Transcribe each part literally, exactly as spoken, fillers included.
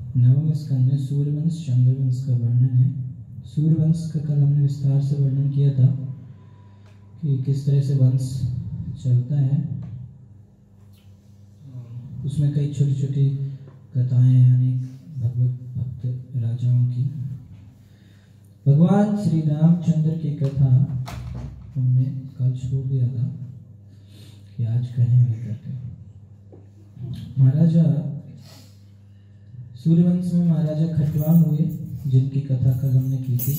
नवम स्कंद में सूर्यवंश चंद्रवंश का वर्णन है। सूर्यवंश का कल हमने विस्तार से वर्णन किया था कि किस तरह से वंश चलता है। उसमें कई छोटी छोटी कथाएं हैं अनेक भगवत भक्त राजाओं की। भगवान श्री रामचंद्र की कथा हमने कल छोड़ दिया था कि आज कहेंगे करके। महाराजा सूर्यवंश में महाराजा खटवांग हुए, जिनकी कथा कल हमने की थी।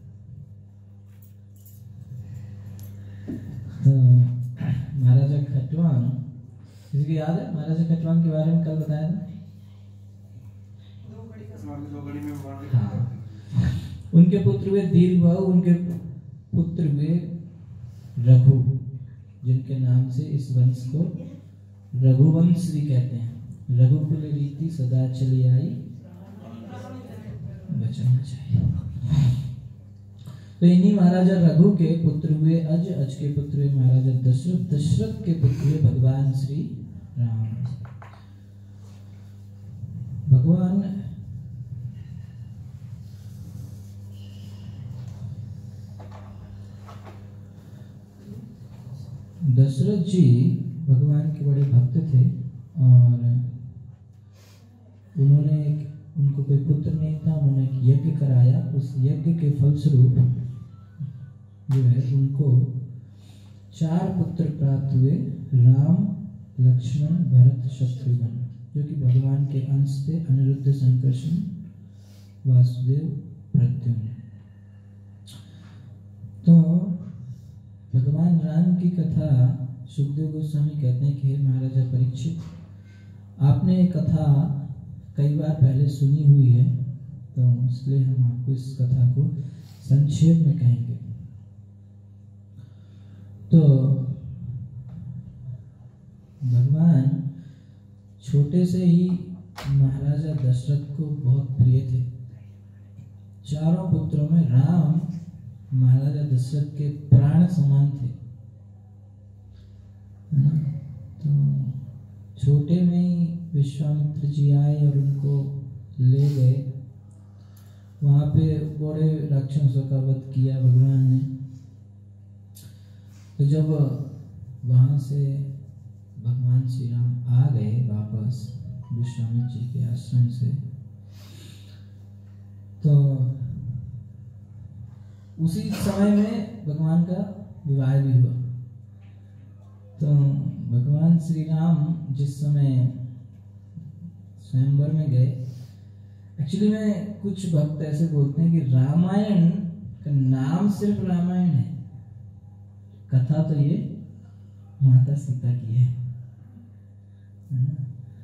तो महाराजा खटवांग, किसी को याद है महाराजा खटवांग के बारे में कल बताया था? हाँ, उनके पुत्र हुए दीर्घबाहु, उनके पुत्र हुए रघु, जिनके नाम से इस वंश को रघुवंश भी कहते हैं। रघुकुल रीति सदा चली आई, बचाना चाहिए। तो इन्हीं महाराजा रघु के पुत्र हुए अज, अज के पुत्र हुए महाराजा दशरथ, दशरथ के पुत्र हुए भगवान श्री राम। भगवान दशरथ जी भगवान के बड़े भक्त थे और उन्होंने एक, उनको कोई पुत्र नहीं था, उन्होंने एक यज्ञ कराया। उस यज्ञ के फलस्वरूप जो है उनको चार पुत्र प्राप्त हुए, राम, लक्ष्मण, भरत, शत्रुघ्न, जो कि भगवान के अंश थे। अनिरुद्ध, संकर्षण, वासुदेव, प्रद्युम्न। तो भगवान राम की कथा सुखदेव गोस्वामी कहते हैं कि हे महाराजा परीक्षित, आपने कथा कई बार पहले सुनी हुई है, तो इसलिए हम आपको इस कथा को संक्षेप में कहेंगे। तो भगवान छोटे से ही महाराजा दशरथ को बहुत प्रिय थे। चारों पुत्रों में राम महाराजा दशरथ के प्राण समान थे, है ना। तो छोटे में ही विश्वामित्र जी आए और उनको ले गए। वहां पे बड़े राक्षसों का वध किया भगवान ने। तो जब वहां से भगवान श्री राम आ गए वापस विश्वामित्र जी के आश्रम से, तो उसी समय में भगवान का विवाह भी हुआ। तो भगवान श्री राम जिस समय स्वयंवर में गए, एक्चुअली में कुछ भक्त ऐसे बोलते हैं कि रामायण का नाम सिर्फ रामायण है, कथा तो ये माता सीता की है, है ना।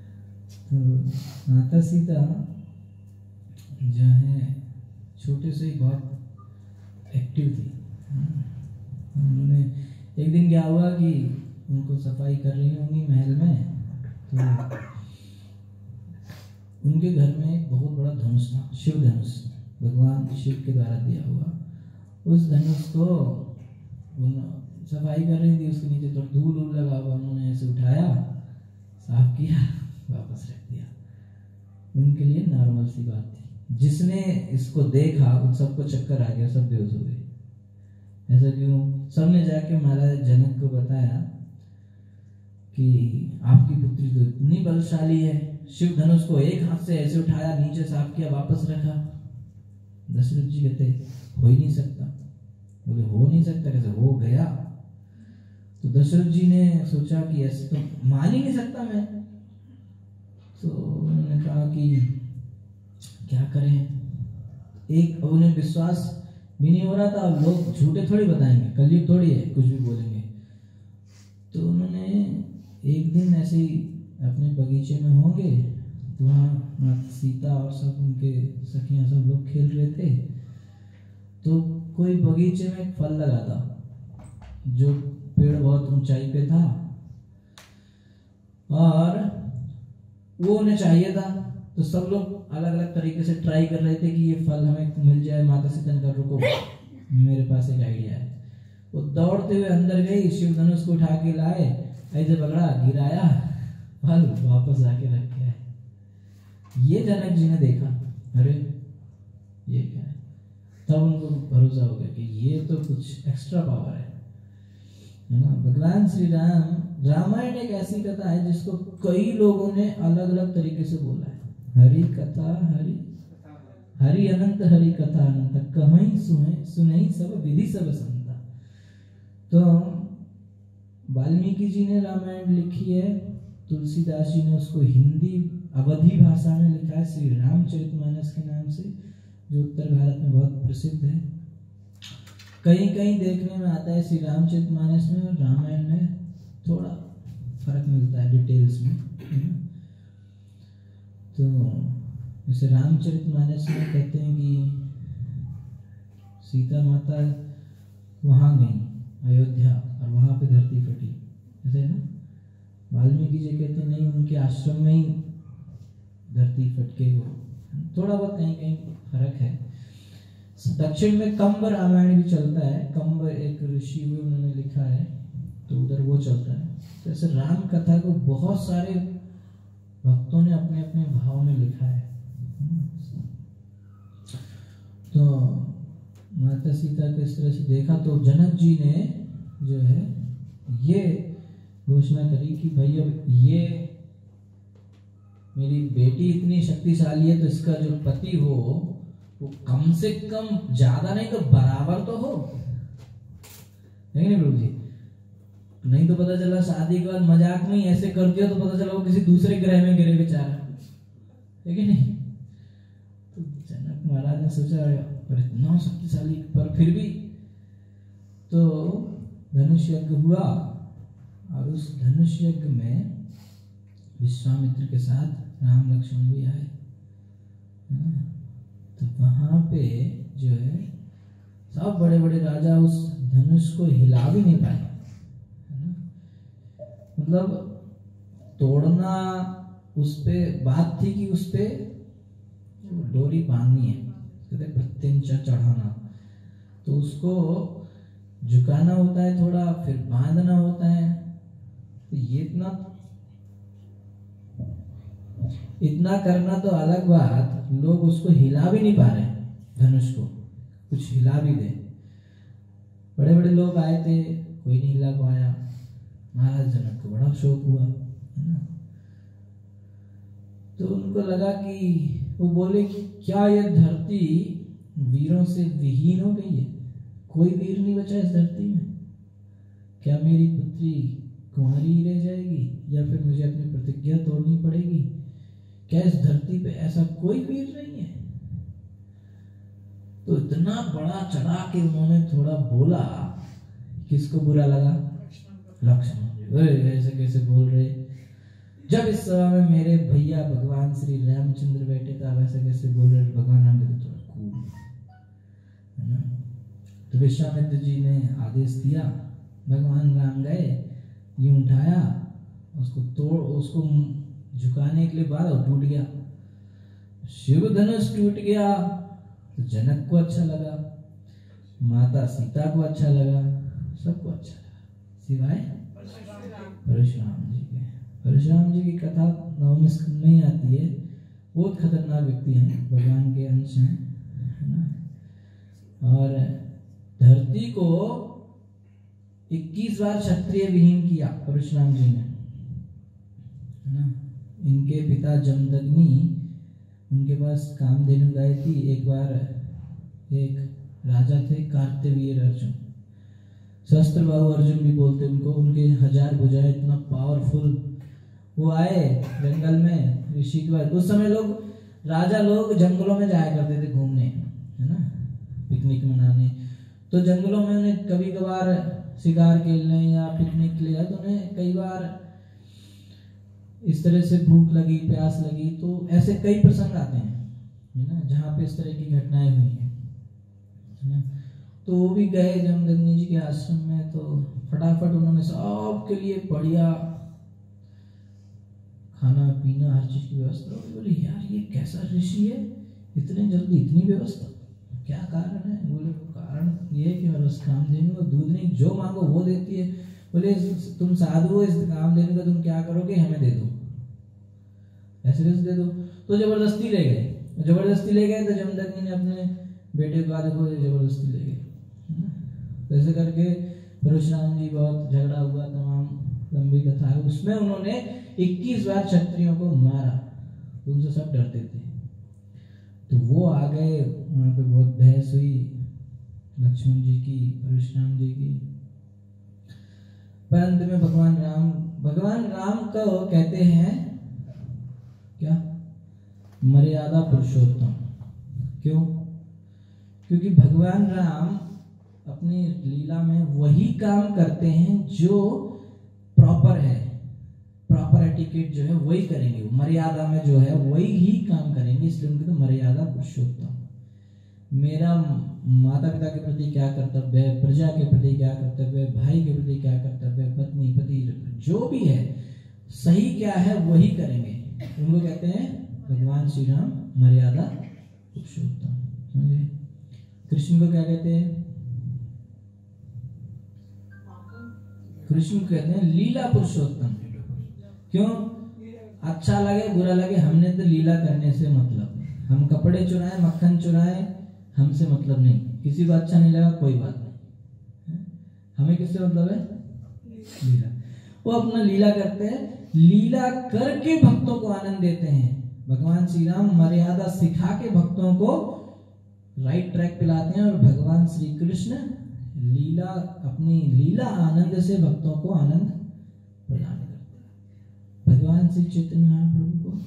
तो माता सीता जो है छोटे से ही बहुत एक्टिव थी। उन्होंने एक दिन क्या हुआ कि उनको सफाई कर रही होंगी महल में, तो उनके घर में एक बहुत बड़ा धनुष था, शिव धनुष, भगवान शिव के द्वारा दिया हुआ। उस धनुष को सफाई कर रही थी, उसके नीचे तो धूल उल लगा हुआ, उन्होंने ऐसे उठाया, साफ किया, वापस रख दिया। उनके लिए नॉर्मल सी बात थी। जिसने इसको देखा उन सबको चक्कर आ गया, सब बेहोश हो गए। ऐसा क्यों? सबने जाके महाराज जनक को बताया कि आपकी पुत्री तो इतनी बलशाली है, शिव धनुष को एक हाथ से ऐसे उठाया, नीचे साफ किया, वापस रखा। दशरथ जी कहते हो ही नहीं सकता। बोले हो नहीं सकता कैसे? हो गया। तो दशरथ जी ने सोचा कि ऐसे तो मान ही नहीं सकता मैं। तो उन्होंने कहा कि क्या करें, एक उन्हें विश्वास भी नहीं हो रहा था, लोग झूठे थोड़ी बताएंगे, कलयुग थोड़ी है कुछ भी बोलेंगे। तो उन्होंने एक दिन ऐसे ही अपने बगीचे में होंगे, तो वहाँ सीता और सब उनके सखियां सब लोग खेल रहे थे। तो कोई बगीचे में एक फल लगा था, जो पेड़ बहुत ऊंचाई पे था और वो उन्हें चाहिए था। तो सब लोग अलग अलग तरीके से ट्राई कर रहे थे कि ये फल हमें मिल जाए। माता सीता ने कहा रुको, मेरे पास एक आइडिया है। वो दौड़ते हुए अंदर गई, शिव धनुष को उठा के लाए, ऐसे पकड़ा, गिराया, फल वापस आके रख के आए। ये जनक जी ने देखा, अरे ये क्या है, तब उनको भरोसा हो गया कि ये तो कुछ एक्स्ट्रा पावर है ना। भगवान श्री राम, रामायण एक ऐसी कथा है जिसको कई लोगों ने अलग अलग तरीके से बोला है। हरि कथा हरि हरि अनंत हरि कथा अनंत, कहीं सुने सुनई सब विधि सब संता। तो वाल्मीकि जी ने रामायण लिखी है, तुलसीदास जी ने उसको हिंदी अवधी भाषा में लिखा है श्री रामचरितमानस के नाम से, जो उत्तर भारत में बहुत प्रसिद्ध है। कहीं कहीं देखने में आता है श्री रामचरितमानस में और रामायण में थोड़ा फर्क मिलता है डिटेल्स में। तो जैसे रामचरितमानस में कहते हैं कि सीता माता वहाँ गई अयोध्या और वहाँ पे धरती फटी, ऐसे ना। वाल्मीकि जी कहते हैं नहीं, उनके आश्रम में ही धरती फटके हो, थोड़ा बहुत कहीं कहीं फर्क है। दक्षिण में कंब रामायण भी चलता है, कंब एक ऋषि हुए, उन्होंने लिखा है, तो उधर वो चलता है। तो ऐसे राम कथा को बहुत सारे भक्तों ने अपने अपने भाव में लिखा है। तो माता सीता को इस तरह से देखा तो जनक जी ने जो है ये घोषणा करी कि भाई अब ये मेरी बेटी इतनी शक्तिशाली है तो इसका जो पति हो वो कम से कम ज्यादा नहीं तो बराबर तो हो, है नहीं प्रभु जी? नहीं तो पता चला शादी के बाद मजाक में ही ऐसे कर दिया तो पता चला वो किसी दूसरे ग्रह में गिरे बेचारा, है कि नहीं? तो जनक महाराज ने सोचा पर इतना शक्तिशाली, पर फिर भी तो धनुष यज्ञ हुआ और उस धनुष यज्ञ में विश्वामित्र के साथ राम लक्ष्मण भी आए। तो वहां पे जो है सब बड़े बड़े राजा उस धनुष को हिला भी नहीं पाए, मतलब तोड़ना उस पे बात थी कि उस पे डोरी बांधनी है, कहते प्रत्यंचा चढ़ाना, तो उसको झुकाना होता है थोड़ा, फिर बांधना होता है। तो ये इतना इतना करना तो अलग बात, लोग उसको हिला भी नहीं पा रहे धनुष को, कुछ हिला भी दे। बड़े बड़े लोग आए थे, कोई नहीं हिला पाया। महाराज जनक को बड़ा शौक हुआ, है ना। तो उनको लगा कि वो बोले कि क्या ये धरती वीरों से विहीन हो गई है, कोई वीर नहीं बचा इस धरती में? क्या मेरी पुत्री कुंवारी रह जाएगी या फिर मुझे अपनी प्रतिज्ञा तोड़नी पड़ेगी? क्या इस धरती पे ऐसा कोई वीर नहीं है? तो इतना बड़ा चढ़ा के उन्होंने थोड़ा बोला, किसको बुरा लगा? लक्ष्मण जी, ऐसे कैसे बोल रहे? जब इस सभा में मेरे भैया भगवान श्री रामचंद्र बैठे थे, आप ऐसे कैसे बोल रहे? भगवान राम के तो थोड़ा कूल है ना। तो विश्वामित्र जी ने आदेश दिया, भगवान राम गए, यूं उठाया, उसको तोड़, उसको झुकाने के लिए बाद और टूट गया, शिव धनुष टूट गया। तो जनक को अच्छा लगा, माता सीता को अच्छा लगा, सबको अच्छा लगा, सिवाय परशुराम जी के। परशुराम जी की कथा नवम स्कंद में ही आती है, बहुत खतरनाक व्यक्ति हैं, भगवान के अंश हैं, है ना। और धरती को इक्कीस बार क्षत्रिय विहीन किया परशुराम जी ने, है ना। इनके पिता जमदग्नि, उनके पास कामधेनु गाय थी। एक बार एक राजा थे कार्तवीर अर्जुन, शस्त्र बाहु अर्जुन भी बोलते उनको, उनके हजार भुजाएं, इतना पावरफुल। वो आए जंगल में ऋषि के बाद, उस समय लोग राजा लोग जंगलों में जाया करते थे घूमने, है ना, पिकनिक मनाने। तो जंगलों में उन्हें कभी कभार शिकार खेलने या पिकनिक के लिए, तो उन्हें कई बार इस तरह से भूख लगी, प्यास लगी, तो ऐसे कई प्रसंग आते हैं, है ना, जहाँ पे इस तरह की घटनाएं हुई हैं, है ना। तो वो भी गए जमदग्नि जी के आश्रम में, तो फटाफट उन्होंने सबके लिए बढ़िया खाना पीना हर चीज की व्यवस्था। बोले यार ये कैसा ऋषि है, इतने जल्दी इतनी व्यवस्था, क्या कारण है? बोले कारण ये है कि हर उस कामधेनु को दूध नहीं, जो मांगो वो देती है। बोले तुम साधु हो, इस कामधेनु का तुम क्या करोगे? हमें दे दो, ऐसे कैसे दे दो? तो जबरदस्ती ले गए जबरदस्ती ले गए तो जमदग्नि ने अपने बेटे को आदि को जबरदस्ती ले गए। तो ऐसे करके परशुराम जी बहुत झगड़ा हुआ, तमाम लंबी कथा है। उसमें उन्होंने इक्कीस बार क्षत्रियों को मारा, तो उनसे सब डरते थे। तो वो आ गए, वहां पे बहुत बहस हुई लक्ष्मण जी की, परशुराम जी की। पर अंत में भगवान राम भगवान राम को कहते हैं क्या, मर्यादा पुरुषोत्तम। क्यों? क्योंकि भगवान राम अपनी लीला में वही काम करते हैं जो प्रॉपर है, प्रॉपर एटिकेट जो है वही करेंगे, वो मर्यादा में जो है वही ही काम करेंगे, इसलिए उनके तो मर्यादा पुरुषोत्तम। मेरा माता पिता के प्रति क्या कर्तव्य है, प्रजा के प्रति क्या कर्तव्य है, भाई के प्रति क्या कर्तव्य है, पत्नी पति जो भी है सही क्या है वही करेंगे, उनको कहते हैं भगवान श्री राम मर्यादा पुरुषोत्तम। समझे? कृष्ण को क्या कहते हैं? कृष्ण को कहते हैं लीला पुरुषोत्तम। क्यों? अच्छा लगे बुरा लगे, हमने तो लीला करने से मतलब, हम कपड़े चुराए मक्खन चुराए हमसे मतलब नहीं, किसी को अच्छा नहीं लगा कोई बात नहीं, हमें किससे मतलब है? लीला। वो अपना लीला करते हैं, लीला करके भक्तों को आनंद देते हैं। भगवान श्री राम मर्यादा सिखा के भक्तों को राइट ट्रैक पे लाते हैं, और भगवान श्री कृष्ण लीला अपनी लीला आनंद से भक्तों को आनंद प्रदान करते हैं। भगवान श्री चैतन्य महाप्रभु को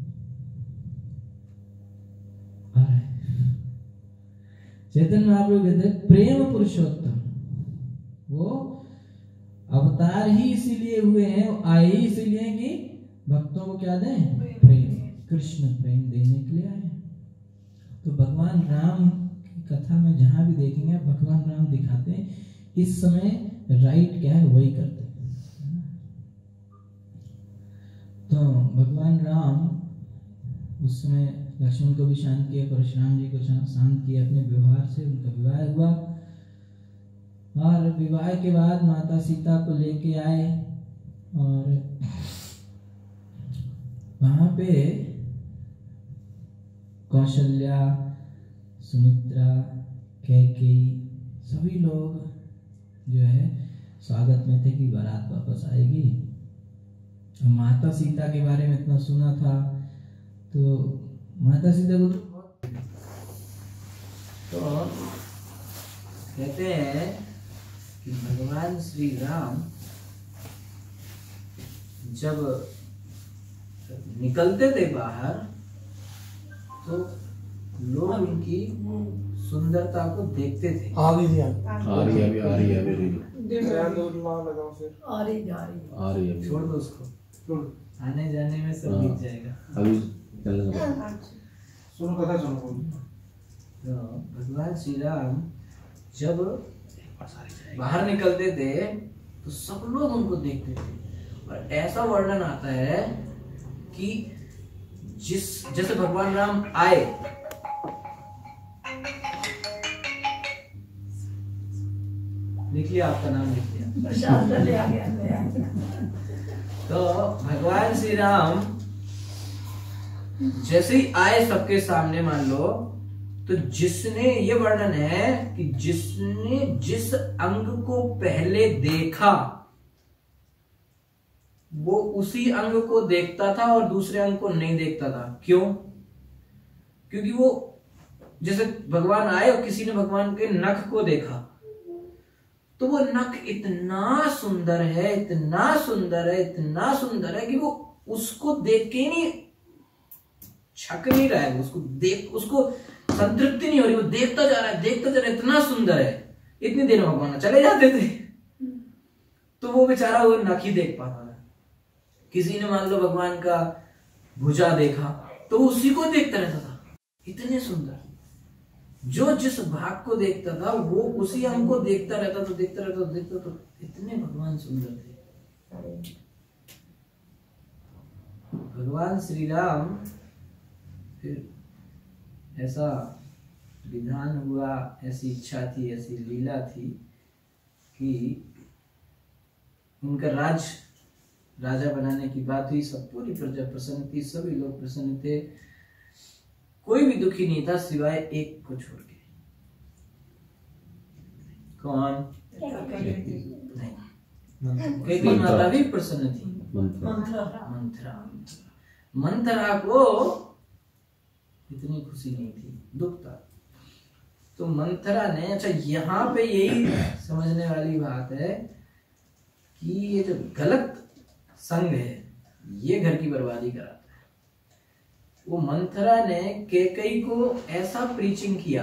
आ रहा है, चैतन्य महाप्रभु कहते हैं प्रेम पुरुषोत्तम। वो अवतार ही इसीलिए हुए हैं, आए ही इसीलिए कि भक्तों को क्या दें? प्रेम, कृष्ण प्रेम देने के लिए आए। तो भगवान राम की कथा में जहां भी देखेंगे भगवान राम दिखाते हैं इस समय राइट क्या है वही करते हैं। तो भगवान राम उस समय लक्ष्मण को भी शांत किया, परशुराम जी को शांत किया अपने व्यवहार से। उनका विवाह हुआ, और विवाह के बाद माता सीता को लेके आए, और वहां पे कौशल्या, सुमित्रा, कैकेयी सभी लोग जो है स्वागत में थे कि बारात वापस आएगी। और माता सीता के बारे में इतना सुना था, तो माता सीता को तो कहते हैं कि भगवान श्री राम जब निकलते थे बाहर तो लोग उनकी सुंदरता को देखते थे। आ रही है आ रही है अभी आ रही है अभी लगाओ फिर आ रही है आ रही है छोड़ दो उसको, आने जाने में सब दिख जाएगा। अभी चलने लगा। सुनो कथा सुनो। तो भगवान श्री राम जब बाहर निकलते थे तो सब लोग उनको देखते थे, और ऐसा वर्णन आता है कि जिस जैसे भगवान राम आए लिख लिया, आपका नाम लिख लिया। तो भगवान श्री राम जैसे ही आए सबके सामने, मान लो तो जिसने ये वर्णन है कि जिसने जिस अंग को पहले देखा वो उसी अंग को देखता था और दूसरे अंग को नहीं देखता था। क्यों? क्योंकि वो जैसे भगवान आए और किसी ने भगवान के नख को देखा तो वो नख इतना सुंदर है, इतना सुंदर है, इतना सुंदर है कि वो उसको देख के ही नहीं छक नहीं रहा है, उसको देख उसको संतृप्ति नहीं हो रही, वो देखता जा रहा है, देखता जा रहा है, इतना सुंदर है। इतनी देर में भगवान चले जाते थे तो वो बेचारा वो नख ही देख पाता था। किसी ने मान लो भगवान का भुजा देखा तो उसी को देखता रहता था, इतने सुंदर। जो जिस भाग को देखता था वो उसी अंग को देखता रहता तो देखता रहता तो देखता तो इतने भगवान सुंदर थे। भगवान श्री राम फिर ऐसा विधान हुआ, ऐसी इच्छा थी, ऐसी लीला थी कि उनका राज राजा बनाने की बात हुई, सब पूरी प्रजा प्रसन्न थी, सभी लोग प्रसन्न थे, कोई भी दुखी नहीं था सिवाय एक को छोड़ के। कौन? नहीं, कैकेयी माता भी प्रसन्न थी। मंथरा मंथरा को इतनी खुशी नहीं थी, दुख था। तो मंथरा ने, अच्छा यहाँ पे यही समझने वाली बात है कि ये जो गलत संग है ये घर की बर्बादी कराता है। वो मंथरा ने कैकेयी को ऐसा प्रीचिंग किया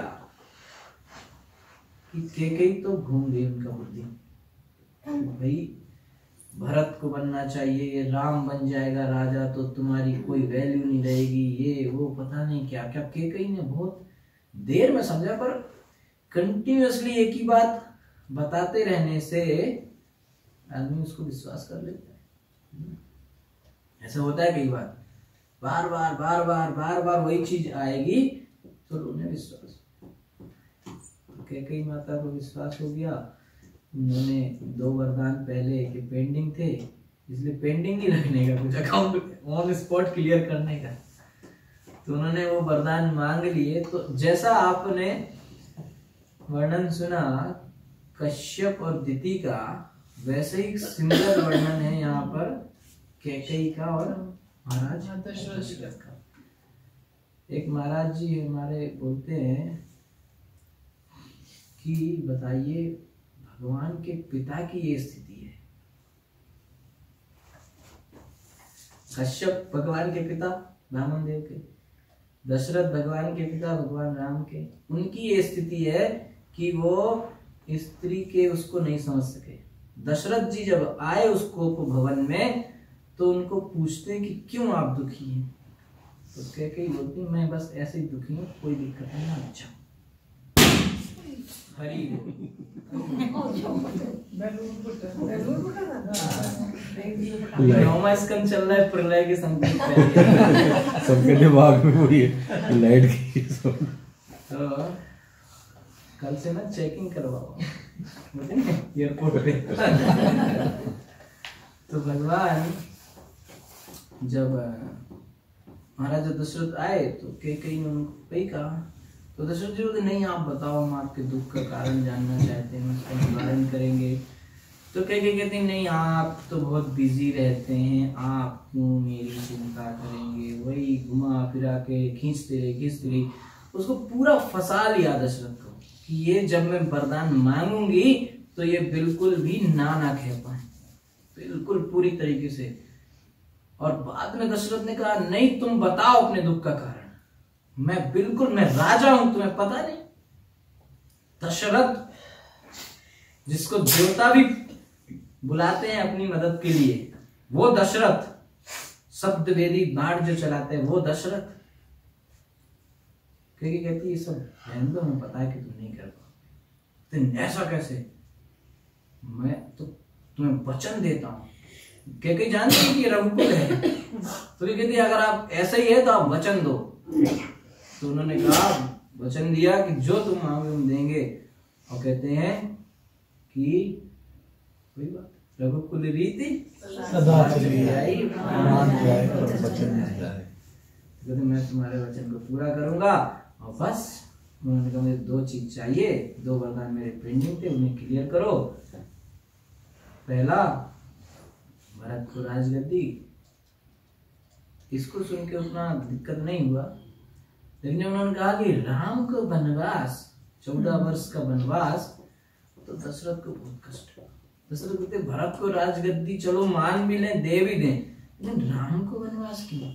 कि कैकेयी तो घूम गई उनका बुद्धि, भाई भरत को बनना चाहिए, ये राम बन जाएगा राजा तो तुम्हारी कोई वैल्यू नहीं रहेगी, ये वो पता नहीं क्या क्या। कैकेयी ने बहुत देर में समझा, पर कंटिन्यूअसली एक ही बात बताते रहने से आदमी उसको विश्वास कर लेता है। ऐसा होता है कई बार, बार बार बार बार बार बार वही चीज आएगी तो उन्हें विश्वास। कैकेयी माता को विश्वास हो गया। उन्होंने दो वरदान पहले के पेंडिंग थे, इसलिए पेंडिंग ही रखने का, कुछ अकाउंट ऑन स्पॉट क्लियर करने का, तो उन्होंने वो वरदान मांग लिए। तो जैसा आपने वर्णन सुना कश्यप और दिति का, वैसे ही सिमिलर वर्णन है यहाँ पर कैकेयी का और महाराज दशरथ का। एक महाराज जी हमारे बोलते हैं कि बताइए भगवान के पिता की ये स्थिति है। कश्यप भगवान के पिता ब्राह्मण देव के, दशरथ भगवान के पिता भगवान राम के, उनकी ये स्थिति है कि वो स्त्री के उसको नहीं समझ सके। दशरथ जी जब आए उसको भवन में तो उनको पूछते कि क्यों आप दुखी हैं, तो कैकेयी बोलती मैं बस ऐसे ही दुखी हूँ, कोई दिक्कत नहीं, मैं अच्छा हूँ। हरी नौमा स्कंद चल रहा है, प्रलय के संकेत सबके दिमाग में वही है, लाइट की। तो कल से ना चेकिंग करवाओ एयरपोर्ट पे। तो भगवान जब महाराजा दशरथ आए तो कैकेयी ने उनको कही कहा, तो दशरथ जी बोले नहीं आप बताओ, हम आपके दुख का कारण जानना चाहते हैं, उसका निवारण करेंगे। तो कैकेयी कहते हैं नहीं आप तो बहुत बिजी रहते हैं, आप क्यों मेरी चिंता करेंगे। वही घुमा फिरा के खींचते रहे खींचते रही, उसको पूरा फंसा लिया दशरथ को कि ये जब मैं वरदान मांगूंगी तो ये बिल्कुल भी ना ना कह पाए, बिल्कुल पूरी तरीके से। और बाद में दशरथ ने कहा नहीं तुम बताओ अपने दुख का कारण, मैं बिल्कुल मैं राजा हूं, तुम्हें पता नहीं। दशरथ जिसको देवता भी बुलाते हैं अपनी मदद के लिए, वो दशरथ, शब्द वेदी बाण जो चलाते हैं वो दशरथ। क्योंकि कहती है सब रहने दो, हमें पता है कि तुम नहीं कर पाओगे। तो ऐसा कैसे, मैं तो तुम्हें वचन देता हूं। क्योंकि जानते हैं कि रघुकुल है, तो ये कहती है अगर आप ऐसा ही है तो आप वचन दो। तो उन्होंने कहा वचन दिया कि जो तुम मांगोगे हम देंगे। और कहते हैं कि कोई बात रघुकुल रीति सदा चली आई, मान जाए और वचन जाए। कहते मैं तुम्हारे वचन को पूरा करूंगा। और बस उन्होंने कहा मुझे दो चीज चाहिए, दो वरदान मेरे पेंडिंग थे, उन्हें क्लियर करो। पहला भरत को राजगद्दी। इसको सुन के उतना दिक्कत नहीं हुआ, लेकिन उन्होंने कहा कि राम को वनवास, चौदह वर्ष का वनवास, तो दशरथ को बहुत कष्ट हुआ। दशरथ कहते भरत को राजगद्दी चलो मान भी लें, दे भी दें, लेकिन राम को वनवास क्यों।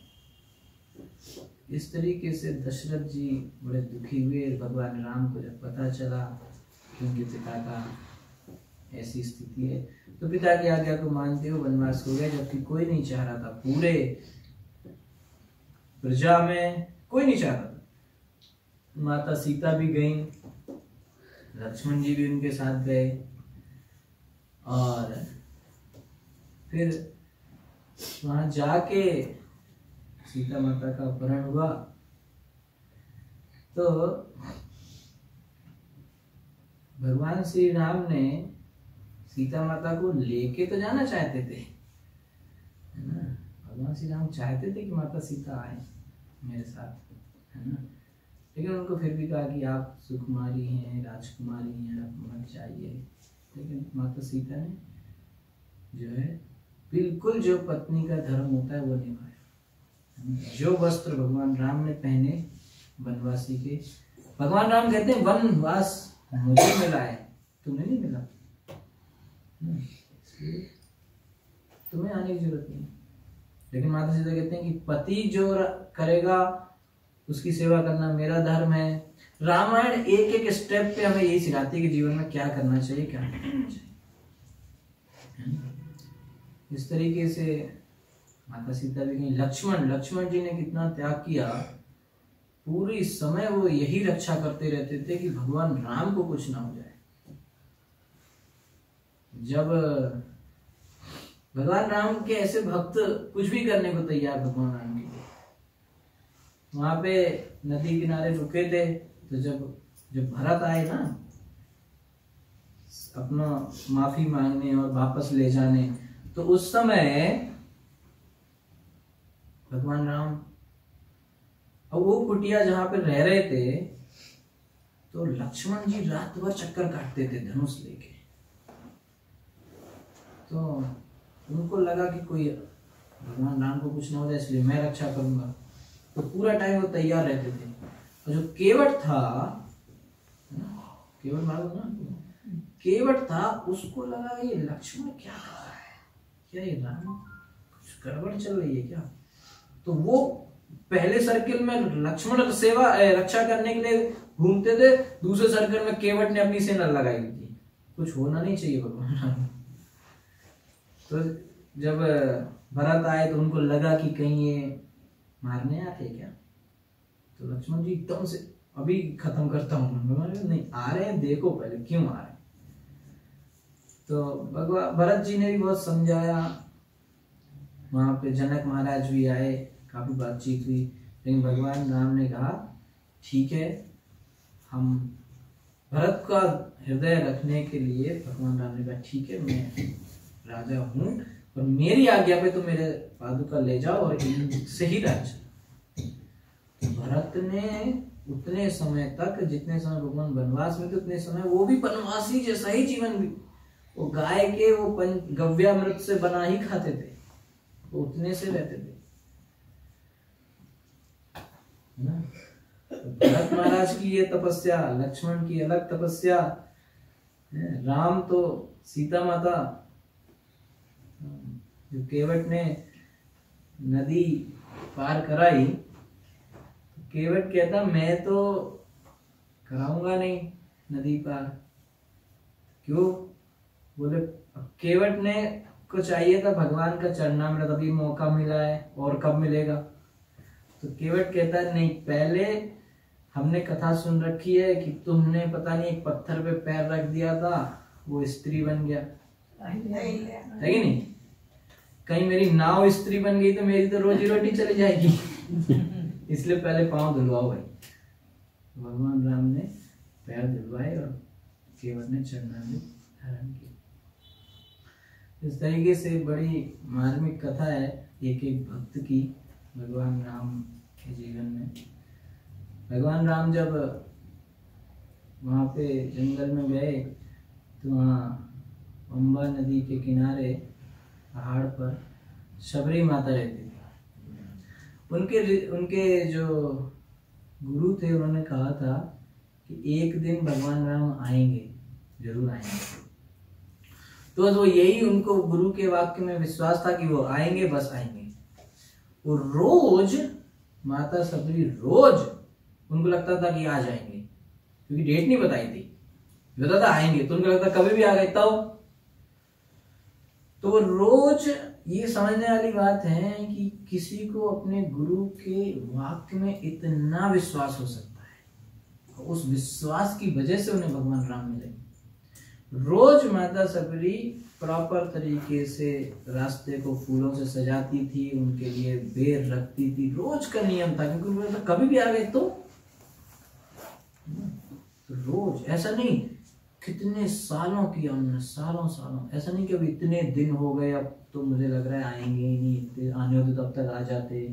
इस तरीके से दशरथ जी बड़े दुखी हुए। भगवान राम को जब पता चला कि उनके पिता का ऐसी स्थिति है, तो पिता की आज्ञा को मानते हुए वनवास हो गया, जबकि कोई नहीं चाह रहा था, पूरे प्रजा में कोई नहीं चाह रहा था। माता सीता भी गई, लक्ष्मण जी भी उनके साथ गए, और फिर वहां जाके सीता माता का अपहरण हुआ। तो भगवान श्री राम ने सीता माता को लेके तो जाना चाहते थे, है ना। भगवान श्री राम चाहते थे कि माता सीता आए मेरे साथ, है ना, लेकिन उनको फिर भी कहा कि आप सुकुमारी हैं, राजकुमारी हैं, आप मत जाइए। लेकिन माता सीता ने जो है बिल्कुल जो पत्नी का धर्म होता है वो निभाया। जो वस्त्र भगवान राम ने पहने वनवासी के, भगवान राम कहते हैं वनवास मुझे मिला है, तुम्हें नहीं मिला, तुम्हें आने की जरूरत नहीं। लेकिन माता सीता कहते हैं कि पति जो करेगा उसकी सेवा करना मेरा धर्म है। रामायण एक एक स्टेप पे हमें यही सिखाती है कि जीवन में क्या करना चाहिए, क्या नहीं करना चाहिए। इस तरीके से माता सीता भी कहीं, लक्ष्मण लक्ष्मण जी ने कितना त्याग किया, पूरी समय वो यही रक्षा करते रहते थे कि भगवान राम को कुछ ना हो जाए। जब भगवान राम के ऐसे भक्त कुछ भी करने को तैयार भगवान राम के लिए, वहां पे नदी किनारे रुके थे, तो जब जब भरत आए ना अपना माफी मांगने और वापस ले जाने, तो उस समय भगवान राम और वो कुटिया जहां पे रह रहे थे, तो लक्ष्मण जी रात भर चक्कर काटते थे धनुष लेके। तो उनको लगा कि कोई भगवान राम को कुछ ना हो जाए इसलिए मैं रक्षा करूंगा, तो पूरा टाइम वो तैयार रहते थे। और जो केवट था, केवट मालूम ना, केवट था, उसको लगा ये लक्ष्मण क्या कर रहा है, क्या ये राम कुछ गड़बड़ चल रही है क्या। तो वो पहले सर्किल में लक्ष्मण सेवा रक्षा करने के लिए घूमते थे, दूसरे सर्किल में केवट ने अपनी सेना लगाई थी। कुछ होना नहीं चाहिए भगवान राम। तो जब भरत आए तो उनको लगा कि कहीं ये मारने आते क्या, तो लक्ष्मण जी एकदम से अभी खत्म करता हूँ, नहीं आ रहे हैं, देखो पहले क्यों आ रहे हैं। तो भगवान भरत जी ने भी बहुत समझाया, वहां पे जनक महाराज भी आए, काफी बातचीत हुई, लेकिन भगवान राम ने कहा ठीक है, हम भरत का हृदय रखने के लिए भगवान राम ने कहा ठीक है, मैं राजा हूं और मेरी आज्ञा पे तो मेरे पादुका ले जाओ और इनसे ही राज्य। भरत ने उतने समय तक, जितने समय भगवान वनवास में थे, उतने समय वो भी वनवासी जैसा ही जीवन भी, वो गाय के वो गव्यामृत से बना ही खाते थे, वो उतने से रहते थे ना। भरत महाराज की ये तपस्या, लक्ष्मण की अलग तपस्या, राम तो सीता माता, जो केवट ने नदी पार कराई, केवट कहता मैं तो कराऊंगा नहीं नदी पार। क्यों? बोले केवट ने को चाहिए था भगवान का चरणामृत, अभी मौका मिला है और कब मिलेगा। तो केवट कहता है नहीं, पहले हमने कथा सुन रखी है कि तुमने पता नहीं एक पत्थर पे पैर रख दिया था, वो स्त्री बन गया, है कि नहीं। कहीं मेरी नाव स्त्री बन गई तो मेरी तो रोजी रोटी चली जाएगी इसलिए पहले पांव धुलवाओ भाई। भगवान राम ने पैर धुलवाए और केवट ने चरणामृत धारण किया। इस तरीके से बड़ी मार्मिक कथा है एक एक भक्त की भगवान राम के जीवन में। भगवान राम जब वहाँ पे जंगल में गए तो वहाँ पंबा नदी के किनारे पहाड़ पर शबरी माता रहती थी। उनके उनके जो गुरु थे उन्होंने कहा था कि एक दिन भगवान राम आएंगे, जरूर आएंगे। तो वो यही उनको गुरु के वाक्य में विश्वास था कि वो आएंगे, बस आएंगे। वो रोज माता शबरी रोज उनको लगता था कि आ जाएंगे, क्योंकि डेट नहीं बताई थी, बता था आएंगे, तो उनको लगता कभी भी आ गए तब। तो वो रोज, ये समझने वाली बात है कि किसी को अपने गुरु के वाक्य में इतना विश्वास हो सकता है, उस विश्वास की वजह से उन्हें भगवान राम मिले। रोज माता शबरी प्रॉपर तरीके से रास्ते को फूलों से सजाती थी, उनके लिए बेर रखती थी, रोज का नियम था, क्योंकि उनको कभी भी आ गए तो, तो रोज, ऐसा नहीं कितने सालों किया उन्होंने, सालों सालों, ऐसा नहीं कि अभी इतने दिन हो गए अब तो मुझे लग रहा है आएंगे ही नहीं, इतने आने होते तब तक आ जाते।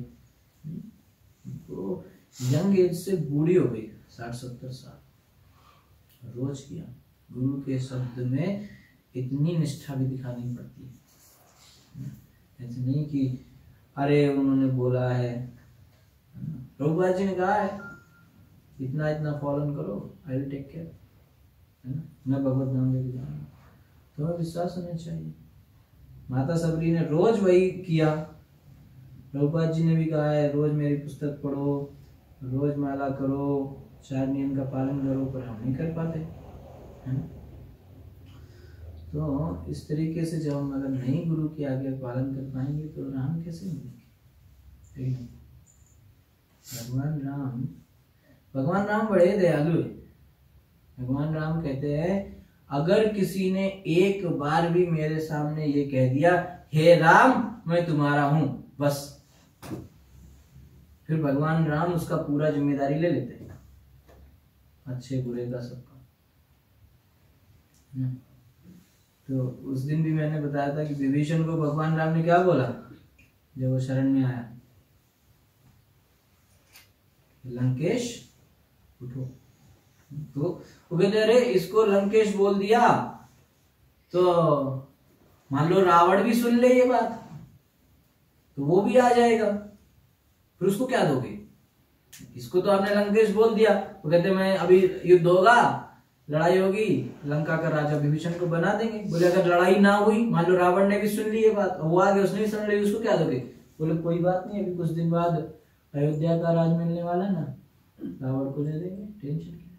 तो यंग एज से बूढ़ी हो गई, साठ सत्तर साल रोज किया। गुरु के शब्द में इतनी निष्ठा भी दिखानी पड़ती है। ऐसे नहीं कि अरे उन्होंने बोला है, प्रभुपाद जी ने कहा है इतना इतना फॉलन करो, आई विल टेक केयर, है ना, मैं भगवत नाम लेके जाऊंगा। तुम्हें विश्वास होना चाहिए। माता सबरी ने रोज वही किया। प्रभुपाद जी ने भी कहा है रोज मेरी पुस्तक पढ़ो, रोज माला करो, चार नियम का पालन करो, पर हम नहीं कर पाते, है ना। तो इस तरीके से जब हम अगर नहीं गुरु की आज्ञा पालन कर पाएंगे तो राम कैसे मिलेंगे? भगवान राम भगवान राम बड़े दयालु है। भगवान राम कहते हैं अगर किसी ने एक बार भी मेरे सामने ये कह दिया हे राम मैं तुम्हारा हूं, बस फिर भगवान राम उसका पूरा जिम्मेदारी ले लेते हैं, अच्छे बुरे का सबका। तो उस दिन भी मैंने बताया था कि विभीषण को भगवान राम ने क्या बोला जब वो शरण में आया, लंकेश उठो। तो वो कहते अरे इसको लंकेश बोल दिया तो मान लो रावण भी सुन ले ये बात तो वो भी आ जाएगा, फिर उसको क्या दोगे? इसको तो आपने लंकेश बोल दिया। वो कहते मैं अभी युद्ध होगा, लड़ाई होगी, लंका का राजा विभीषण को बना देंगे। बोले अगर लड़ाई ना हुई, मान लो रावण ने भी सुन ली ये बात, वो आगे उसने भी सुन ली, उसको क्या दोगे? बोले कोई बात नहीं, अभी कुछ दिन बाद अयोध्या का राज मिलने वाला ना, रावण को दे देंगे, टेंशन क्या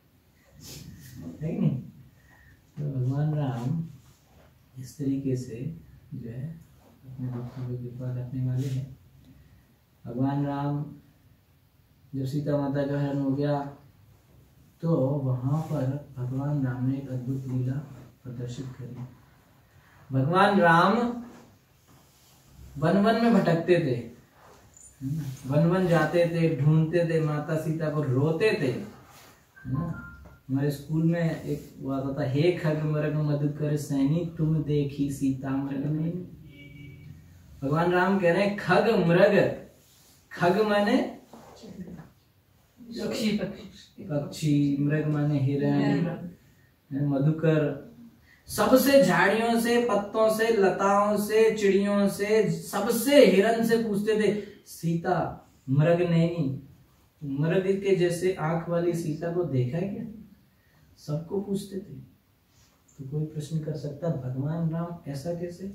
है कि नहीं। तो भगवान राम इस तरीके से जो है अपने भक्तों को कृपा करने वाले हैं। भगवान राम जब सीता माता का हरण हो गया तो वहां पर भगवान राम ने एक अद्भुत लीला प्रदर्शित करी। भगवान राम वन वन में भटकते थे, वन वन जाते थे, ढूंढते थे माता सीता को, रोते थे। हमारे स्कूल में एक वो आता था, हे खग मृग मधुकर सैनी तुम देखी सीता मृग में। भगवान राम कह रहे हैं खग मृग, खग माने पक्षी, पक्षी, मृग माने हिरण, मधुकर सबसे झाड़ियों से, पत्तों से, लताओं से, चिड़ियों से, सबसे हिरण से पूछते थे सीता मृग नैनी, मृग के जैसे आंख वाली सीता को देखा है क्या? सबको पूछते थे। तो कोई प्रश्न कर सकता भगवान राम ऐसा कैसे,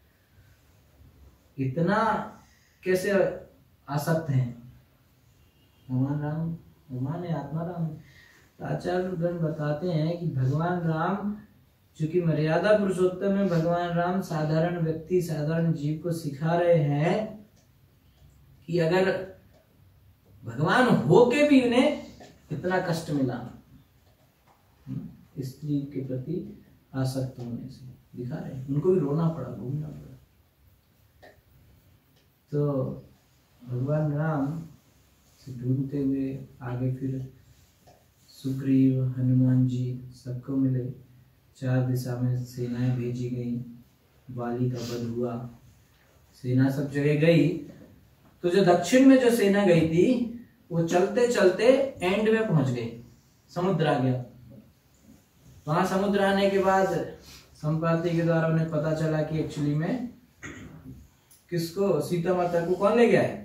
इतना कैसे आसक्त हैं? भगवान राम भगवान है, आत्मा राम है। तो आचार्य गण बताते हैं कि भगवान राम चूंकि मर्यादा पुरुषोत्तम में भगवान राम साधारण व्यक्ति, साधारण जीव को सिखा रहे हैं कि अगर भगवान होके भी उन्हें इतना कष्ट मिला स्त्री के प्रति आसक्त होने से, दिखा रहे हैं उनको भी रोना पड़ा, घूमना पड़ा। तो भगवान राम से ढूंढते हुए आगे फिर सुग्रीव, हनुमान जी सबको मिले। चार दिशा में सेनाएं भेजी गई, वाली का वध हुआ, सेना सब जगह गई। तो जो दक्षिण में जो सेना गई थी वो चलते चलते एंड में पहुंच गई, समुद्र आ गया। वहां समुद्र आने के बाद संपाति के द्वारा उन्हें पता चला कि एक्चुअली में किसको, सीता माता को कौन ले गया है?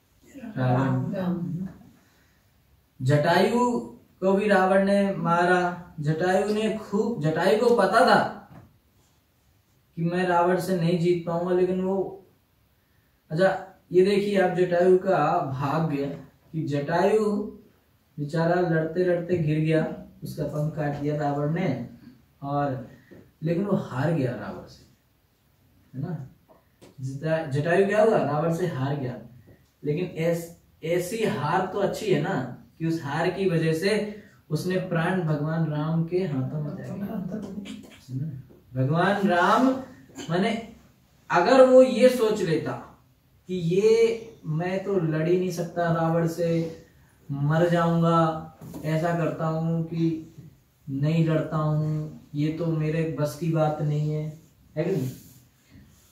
रावण। जटायु को भी रावण ने मारा। जटायु ने खूब, जटायु को पता था कि मैं रावण से नहीं जीत पाऊंगा, लेकिन वो, अच्छा ये देखिए आप जटायु का भाग्य कि जटायु बेचारा लड़ते लड़ते गिर गया, उसका पंख काट दिया रावण ने, और लेकिन वो हार गया रावण से, है ना। जटायु क्या हुआ? रावण से हार गया। लेकिन ऐस, ऐसी हार तो अच्छी है ना कि उस हार की वजह से उसने प्राण भगवान राम के हाथों में दिया। भगवान राम माने अगर वो ये सोच लेता कि ये मैं तो लड़ ही नहीं सकता रावण से, मर जाऊंगा, ऐसा करता हूं कि नहीं लड़ता हूं, ये तो मेरे बस की बात नहीं है, है कि नहीं?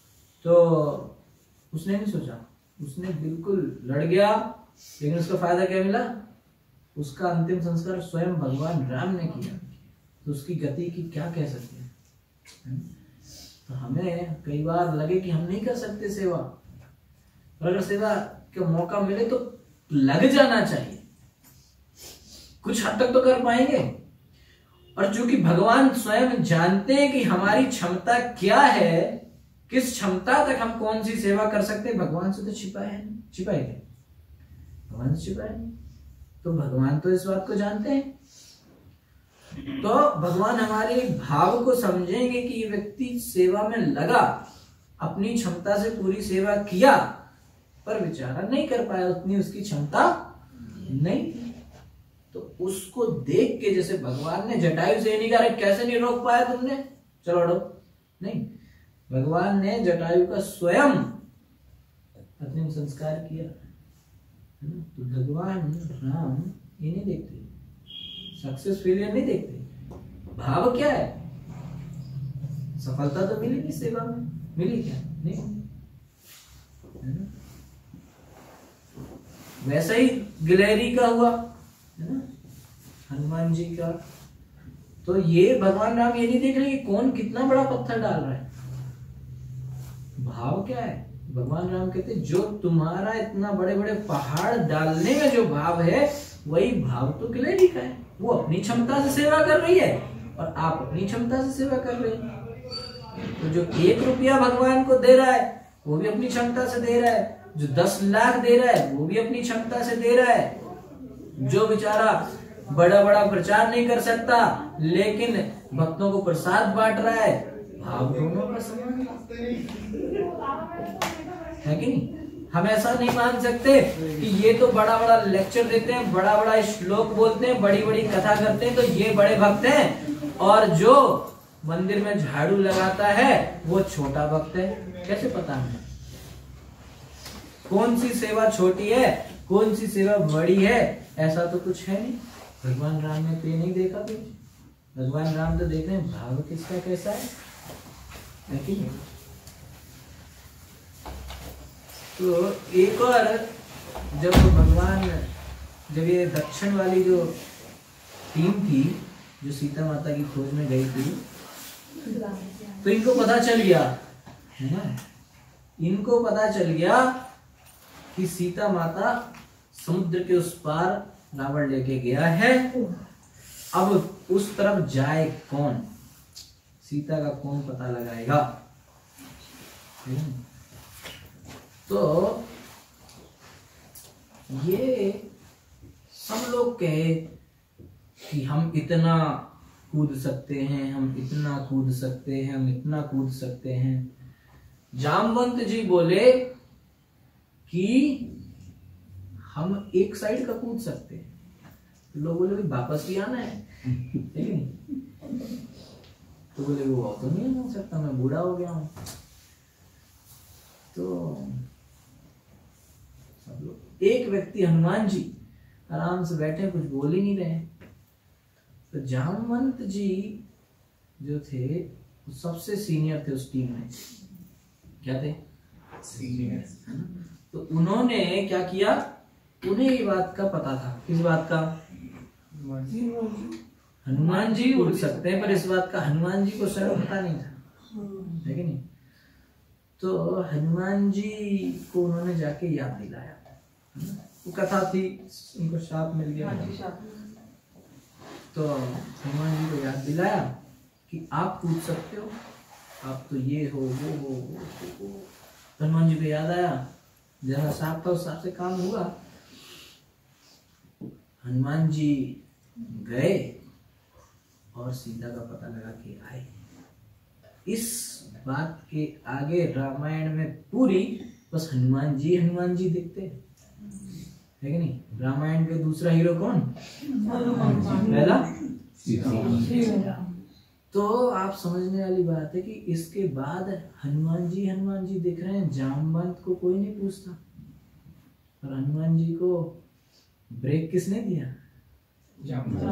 तो उसने नहीं सोचा, उसने बिल्कुल लड़ गया, लेकिन उसका फायदा क्या मिला? उसका अंतिम संस्कार स्वयं भगवान राम ने किया, तो उसकी गति की क्या कह सकते हैं। तो हमें कई बार लगे कि हम नहीं कर सकते सेवा, और अगर सेवा का मौका मिले तो लग जाना चाहिए, कुछ हद तक तो कर पाएंगे। और चूंकि भगवान स्वयं जानते हैं कि हमारी क्षमता क्या है, किस क्षमता तक हम कौन सी सेवा कर सकते हैं, भगवान से तो छिपाए है, छिपाए क्या? भगवान से छिपाए नहीं, तो भगवान तो इस बात को जानते हैं। तो भगवान हमारे भाव को समझेंगे कि ये व्यक्ति सेवा में लगा, अपनी क्षमता से पूरी सेवा किया, पर बेचारा नहीं कर पाया, उतनी उसकी क्षमता नहीं, तो उसको देख के जैसे भगवान ने जटायु से नहीं कहा कैसे नहीं रोक पाया तुमने, चलो हटो, नहीं, भगवान ने जटायु का स्वयं अंतिम संस्कार किया। तो भगवान राम ये नहीं देखते, सक्सेस फेलियर नहीं देखते, भाव क्या है, सफलता तो मिली नहीं सेवा में, मिली क्या? नहीं। वैसा ही गिलहरी का हुआ है ना, हनुमान जी का। तो ये भगवान राम ये नहीं देख रहे कि कौन कितना बड़ा पत्थर डाल रहा है, भाव क्या है। भगवान राम कहते जो तुम्हारा इतना बड़े बड़े पहाड़ डालने में जो भाव है, वही भाव तो गिलहरी का है। वो अपनी क्षमता से सेवा कर रही है और आप अपनी क्षमता से सेवा कर रहे हैं। तो जो एक रुपया भगवान को दे रहा है वो भी अपनी क्षमता से दे रहा है, जो दस लाख दे रहा है वो भी अपनी क्षमता से दे रहा है, जो बेचारा बड़ा बड़ा प्रचार नहीं कर सकता लेकिन भक्तों को प्रसाद बांट रहा है, भाव दोनों का समान है कि नहीं। हम ऐसा नहीं मान सकते कि ये तो बड़ा बड़ा लेक्चर देते हैं, बड़ा बड़ा श्लोक बोलते हैं, बड़ी बड़ी कथा करते हैं, तो ये बड़े भक्त हैं, और जो मंदिर में झाड़ू लगाता है वो छोटा भक्त है। कैसे पता है कौन सी सेवा छोटी है, कौन सी सेवा बड़ी है? ऐसा तो कुछ है नहीं। भगवान राम ने तो ये नहीं देखा कुछ, भगवान राम तो देख रहे हैं भाव किसका कैसा है, है कि नहीं। तो एक और जब भगवान, जब ये दक्षिण वाली जो टीम थी जो सीता माता की खोज में गई थी, तो इनको पता चल गया है ना, इनको पता चल गया कि सीता माता समुद्र के उस पार रावण लेके गया है। अब उस तरफ जाए कौन, सीता का कौन पता लगाएगा। तो ये सब लोग कहे कि हम इतना कूद सकते हैं, हम इतना कूद सकते हैं, हम इतना कूद सकते हैं। जामवंत जी बोले कि हम एक साइड का कूद सकते हैं। तो लोग बोले वापस भी आना है, ठीक है। तो बोले वो तो नहीं हो सकता, मैं बूढ़ा हो गया हूं। तो सब लोग, एक व्यक्ति हनुमान जी आराम से बैठे, कुछ बोल ही नहीं रहे। तो जामवंत जी जो थे वो सबसे सीनियर थे उस टीम में। क्या थे? सीनियर। तो उन्होंने क्या किया, उन्हें ये बात का पता था। किस बात का? हनुमान जी उड़ सकते हैं, पर इस बात का हनुमान जी को स्वयं पता नहीं था, है कि नहीं। तो हनुमान जी को उन्होंने जाके याद दिलाया। वो कथा थी, उनको शाप मिल गया। तो हनुमान जी को याद दिलाया कि आप पूछ सकते हो, आप तो ये हो वो हो वो हो। हनुमान जी को याद आया, जैसा साफ था उस हिसाब से काम हुआ। हनुमान जी गए और सीता का पता लगा के आए। इस बात के आगे रामायण में पूरी बस हनुमान जी हनुमान जी दिखते हैं, है कि नहीं। रामायण के दूसरा हीरो कौन? पहला सीता। तो आप समझने वाली बात है कि इसके बाद हनुमान जी हनुमान जी दिख रहे हैं। जामवंत को कोई नहीं पूछता, और हनुमान जी को ब्रेक किसने दिया?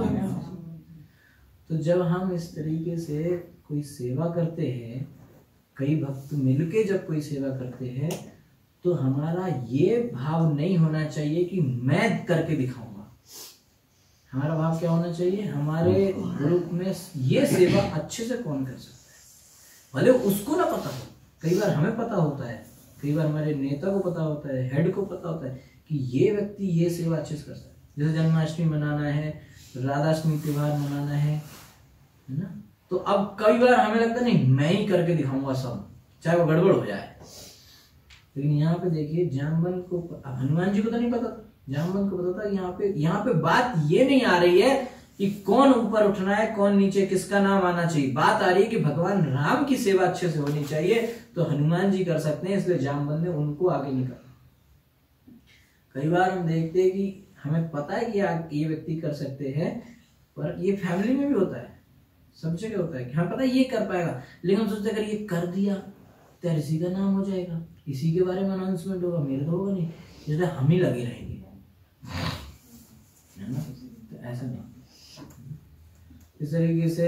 तो जब हम इस तरीके से कोई सेवा करते हैं कई भक्त मिलके जब कोई सेवा करते हैं तो हमारा ये भाव नहीं होना चाहिए कि मैं करके दिखाऊंगा। हमारा भाव क्या होना चाहिए, हमारे ग्रुप में ये सेवा अच्छे से कौन कर सकता है, भले उसको ना पता हो, कई बार हमें पता होता है, कई बार हमारे नेता को पता होता है, हेड को पता होता है कि ये व्यक्ति ये सेवा अच्छे से कर सकता है। जैसे जन्माष्टमी मनाना है, राधाष्टमी त्योहार मनाना है, है ना, तो अब कई बार हमें लगता है नहीं मैं ही करके दिखाऊंगा सब, चाहे वो गड़बड़ हो जाए। लेकिन यहाँ पे देखिए जामवंत को, हनुमान जी को तो नहीं पता था, जामवंत को पता था। यहाँ पे यहाँ पे बात ये नहीं आ रही है कि कौन ऊपर उठना है कौन नीचे, किसका नाम आना चाहिए। बात आ रही है कि भगवान राम की सेवा अच्छे से होनी चाहिए, तो हनुमान जी कर सकते हैं, इसलिए जामवंत ने उनको आगे निकाला। कई बार हम देखते हैं कि हमें पता है कि ये व्यक्ति कर सकते हैं, पर ये फैमिली में भी होता है, सब जगह होता है कि हाँ पता है ये कर पाएगा, लेकिन हम सोचते अगर ये कर दिया तो इसी का नाम हो जाएगा, इसी के बारे में अनाउंसमेंट होगा, मेरे तो होगा नहीं, इसलिए हम ही लगे रहेंगे, है ना। तो ऐसा नहीं, इस तरीके से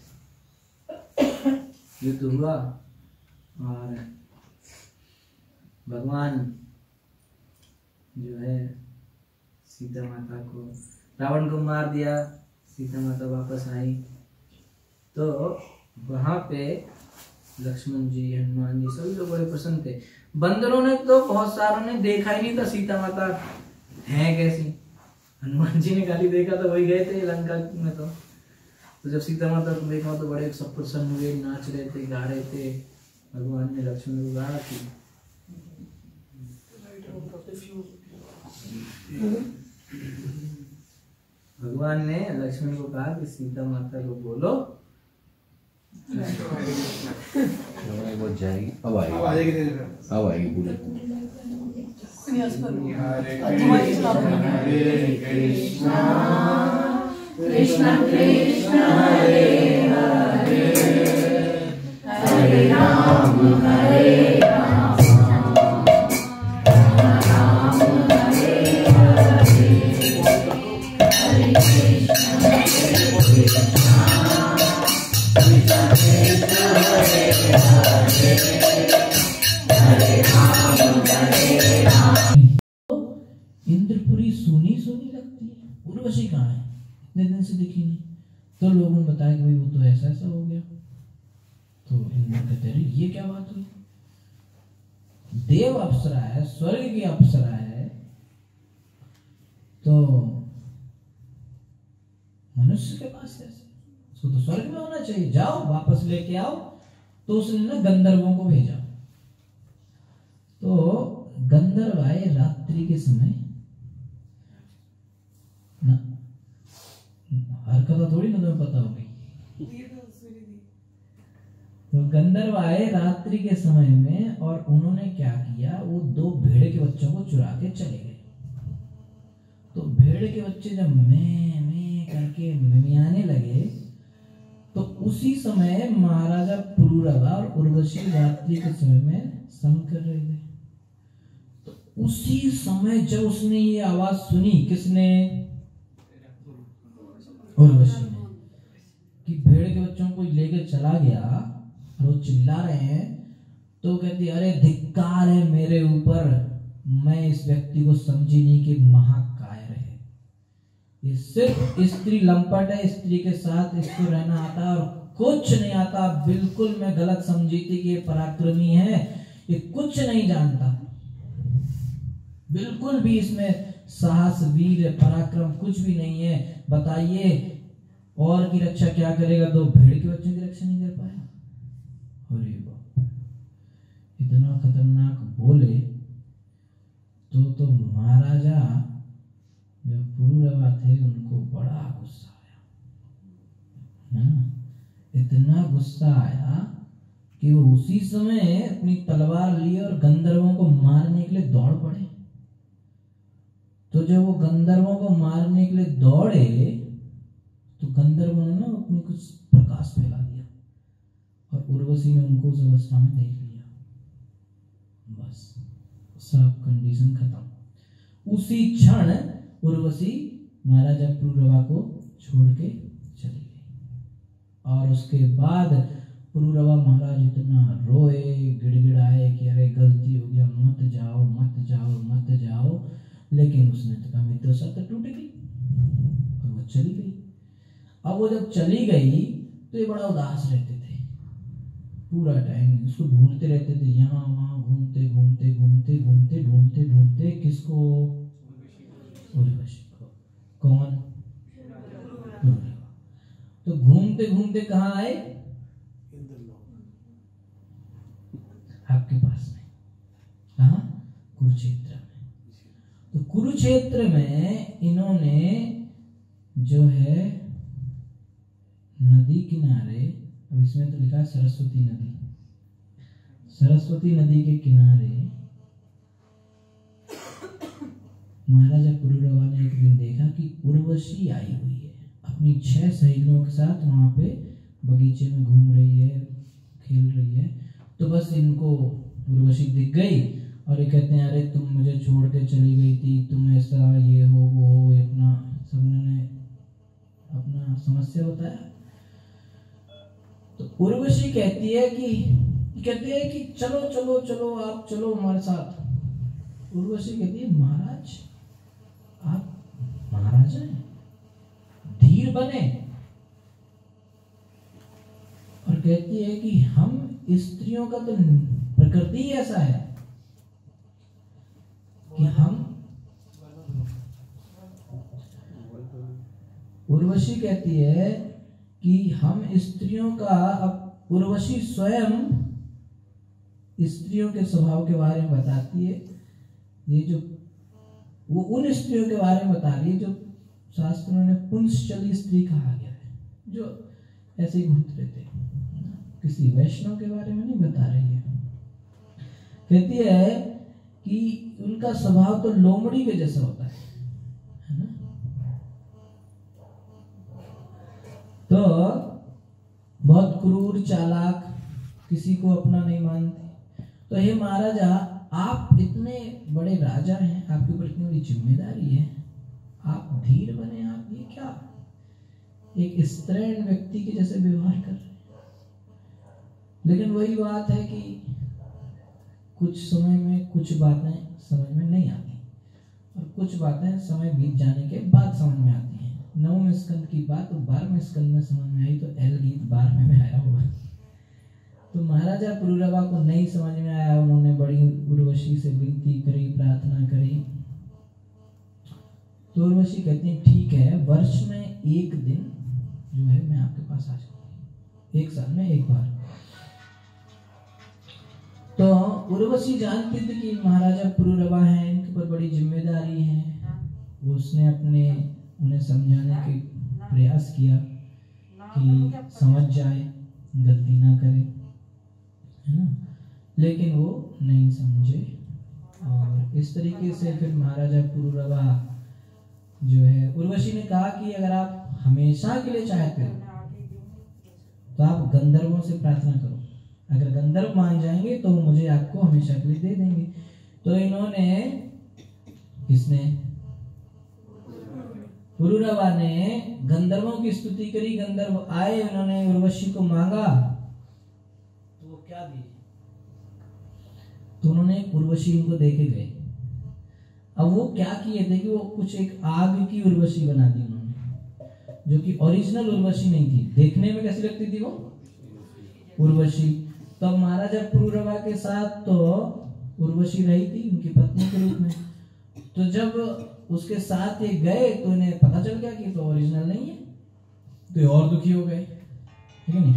युद्ध हुआ और भगवान जो है सीता माता को, रावण को मार दिया, सीता माता वापस आई। तो वहां पे लक्ष्मण जी, हनुमान जी सभी लोग बड़े प्रसन्न थे। बंदरों ने तो बहुत सारों ने देखा ही नहीं था सीता माता है कैसी। हनुमान जी ने खाली देखा तो वही गए थे लंका में। तो, तो जब सीता माता को देखा तो बड़े सब प्रसन्न हुए, नाच रहे थे, गा रहे थे। भगवान ने लक्ष्मण को कहा कि भगवान ने लक्ष्मण को कहा कि सीता माता को बोलो वो जाएगी, अब आएगी, अब आएगी पूरी। हरे कृष्णा कृष्णा कृष्णा हरे हरे, हरे राम हरे राम, राम हरे हरे, हरे कृष्णा हरे कृष्णा कृष्णा कृष्णा हरे हरे, हरे राम हरे राम। इंद्रपुरी सोनी सोनी लगती है, उर्वशी कहाँ है, इतने दिन से दिखी नहीं। तो लोगों ने बताया कि भाई वो तो ऐसा ऐसा हो गया। तो इंद्र कहते हैं ये क्या बात हुई, देव अप्सरा है, स्वर्ग की अप्सरा है, तो मनुष्य के पास कैसे, उसको तो स्वर्ग में होना चाहिए, जाओ वापस लेके आओ। तो उसने ना गंधर्वों को भेजा। तो गंधर्व आए रात्रि के समय ना, हर कथा थोड़ी ना तुम्हें पता होगी। तो गंधर्व आए रात्रि के समय में और उन्होंने क्या किया, वो दो भेड़ के बच्चों को चुरा के चले गए। तो भेड़ के बच्चे जब मैं मैं करके मिमियाने लगे तो उसी समय महाराजा पुरूरवा और उर्वशी रात्रि के समय में संग कर रहे थे। तो उसी समय जब उसने ये आवाज सुनी, किसने, उर्वशी ने, कि भेड़ के बच्चों को लेकर चला गया और वो चिल्ला रहे हैं, तो कहती अरे धिक्कार है मेरे ऊपर, मैं इस व्यक्ति को समझी नहीं कि महाकायर है, ये सिर्फ स्त्री लंपट है, स्त्री के साथ इसको रहना आता और कुछ नहीं आता। बिल्कुल मैं गलत समझी थी कि ये पराक्रमी है, ये कुछ नहीं जानता, बिल्कुल भी इसमें साहस वीर पराक्रम कुछ भी नहीं है। बताइए और की रक्षा क्या करेगा, दो भेड़ के बच्चों की रक्षा नहीं कर पाया। अरे बाप, इतना खतरनाक बोले तो तो महाराजा जो पुरूरवा थे उनको बड़ा गुस्सा आया, है ना। इतना गुस्सा आया कि वो उसी समय अपनी तलवार लिए और गंधर्वों को मारने के लिए दौड़ पड़े। तो जब वो गंधर्वों को मारने के लिए दौड़े तो गंधर्वों ने ना अपनी कुछ प्रकाश फैला दिया और उर्वशी ने उनको उस अवस्था में देख लिया। बस सब कंडीशन खत्म। उसी क्षण उर्वशी महाराजा पुरूरवा को छोड़ के चली गई और उसके बाद पुरुरवा महाराज इतना रोए गिड़गिड़ाए कि अरे गलती हो गया, मत जाओ मत जाओ मत जाओ, लेकिन उसने तो कहा मित्र सत्य टूट गई और वो चली गई। अब वो जब चली गई तो ये बड़ा उदास रहते थे, पूरा टाइम उसको ढूंढते रहते थे, यहाँ वहाँ घूमते घूमते घूमते घूमते ढूंढते ढूंढते किसको? उर्वशी को। कौन? तो घूमते घूमते कहाँ आए? आपके पास में, कहाँ? कुरुक्षेत्र में। तो कुरुक्षेत्र में इन्होंने जो है नदी किनारे, अब इसमें तो लिखा है सरस्वती नदी, सरस्वती नदी के किनारे महाराजा पुरुरवा ने एक दिन देखा कि उर्वशी आई हुई है, अपनी छह सहेलियों के साथ वहां पे बगीचे में घूम रही है, खेल रही है। तो बस इनको उर्वशी दिख गई और ये कहते हैं अरे तुम मुझे छोड़ के चली गई थी, तुम ऐसा ये हो वो हो, अपना सबने ने अपना समस्या बताया। तो उर्वशी कहती है कि कहती है कि चलो चलो चलो आप चलो हमारे साथ। उर्वशी कहती है महाराज आप महाराजा हैं, धीर बने, और कहती है कि हम स्त्रियों का तो प्रकृति ऐसा है कि हम, उर्वशी कहती है कि हम स्त्रियों का, अब उर्वशी स्वयं स्त्रियों के स्वभाव के बारे में बताती है। ये जो वो उन स्त्रियों के बारे में बता रही है जो शास्त्रों ने पुंसचली स्त्री कहा गया है, जो ऐसे ही घूमते रहते हैं, किसी वैष्णव के बारे में नहीं बता रही है। कहती है कि उनका स्वभाव तो लोमड़ी के जैसा होता है, है ना? तो बहुत क्रूर चालाक, किसी को अपना नहीं मानते। तो हे महाराजा आप इतने बड़े राजा हैं, आपके ऊपर इतनी बड़ी जिम्मेदारी है, आप धीर बने, आप ये क्या एक स्त्रीण व्यक्ति के जैसे व्यवहार कर रहे हैं। लेकिन वही बात है कि कुछ समय में कुछ बातें समझ में नहीं आती और कुछ बातें समय बीत जाने के बाद समझ में आती हैं। नौवें स्कंद की बात तो बारहवें स्कंद में समझ में आई, तो एल गीत बारहवें में आया होगा। तो महाराजा पुरुरवा को नहीं समझ में आया, उन्होंने बड़ी उर्वशी से विनती करी, प्रार्थना करी। तो उर्वशी कहती है ठीक है, वर्ष में एक दिन जो है मैं आपके पास आ जाऊंगी, एक साल में एक बार। तो उर्वशी जानती थी कि महाराजा पुरुरवा हैं, इनके ऊपर बड़ी जिम्मेदारी है। उसने अपने उन्हें समझाने के प्रयास किया कि समझ जाए, गलती ना करे, है ना? लेकिन वो नहीं समझे और इस तरीके से फिर महाराजा पुरुरवा जो है, उर्वशी ने कहा कि अगर आप हमेशा के लिए चाहते हो तो आप गंधर्वों से प्रार्थना करो, अगर गंधर्व मान जाएंगे तो मुझे आपको हमेशा के लिए दे देंगे। तो इन्होंने, किसने? पुरुरवा ने गंधर्वों की स्तुति करी। गंधर्व आए, उन्होंने उर्वशी को मांगा तो वो क्या दिए? तो उन्होंने उर्वशी इनको दे के गए। अब वो क्या किए थे कि वो कुछ एक आग की उर्वशी बना दी उन्होंने, जो कि ओरिजिनल उर्वशी नहीं थी। देखने में कैसी लगती थी वो उर्वशी? तब महाराजा पुरुरवा के साथ तो उर्वशी रही थी उनकी पत्नी के रूप में। तो जब उसके साथ ये गए तो इन्हें पता चल गया कि तो ओरिजिनल नहीं है, तो ये और दुखी हो गए, ठीक है नहीं?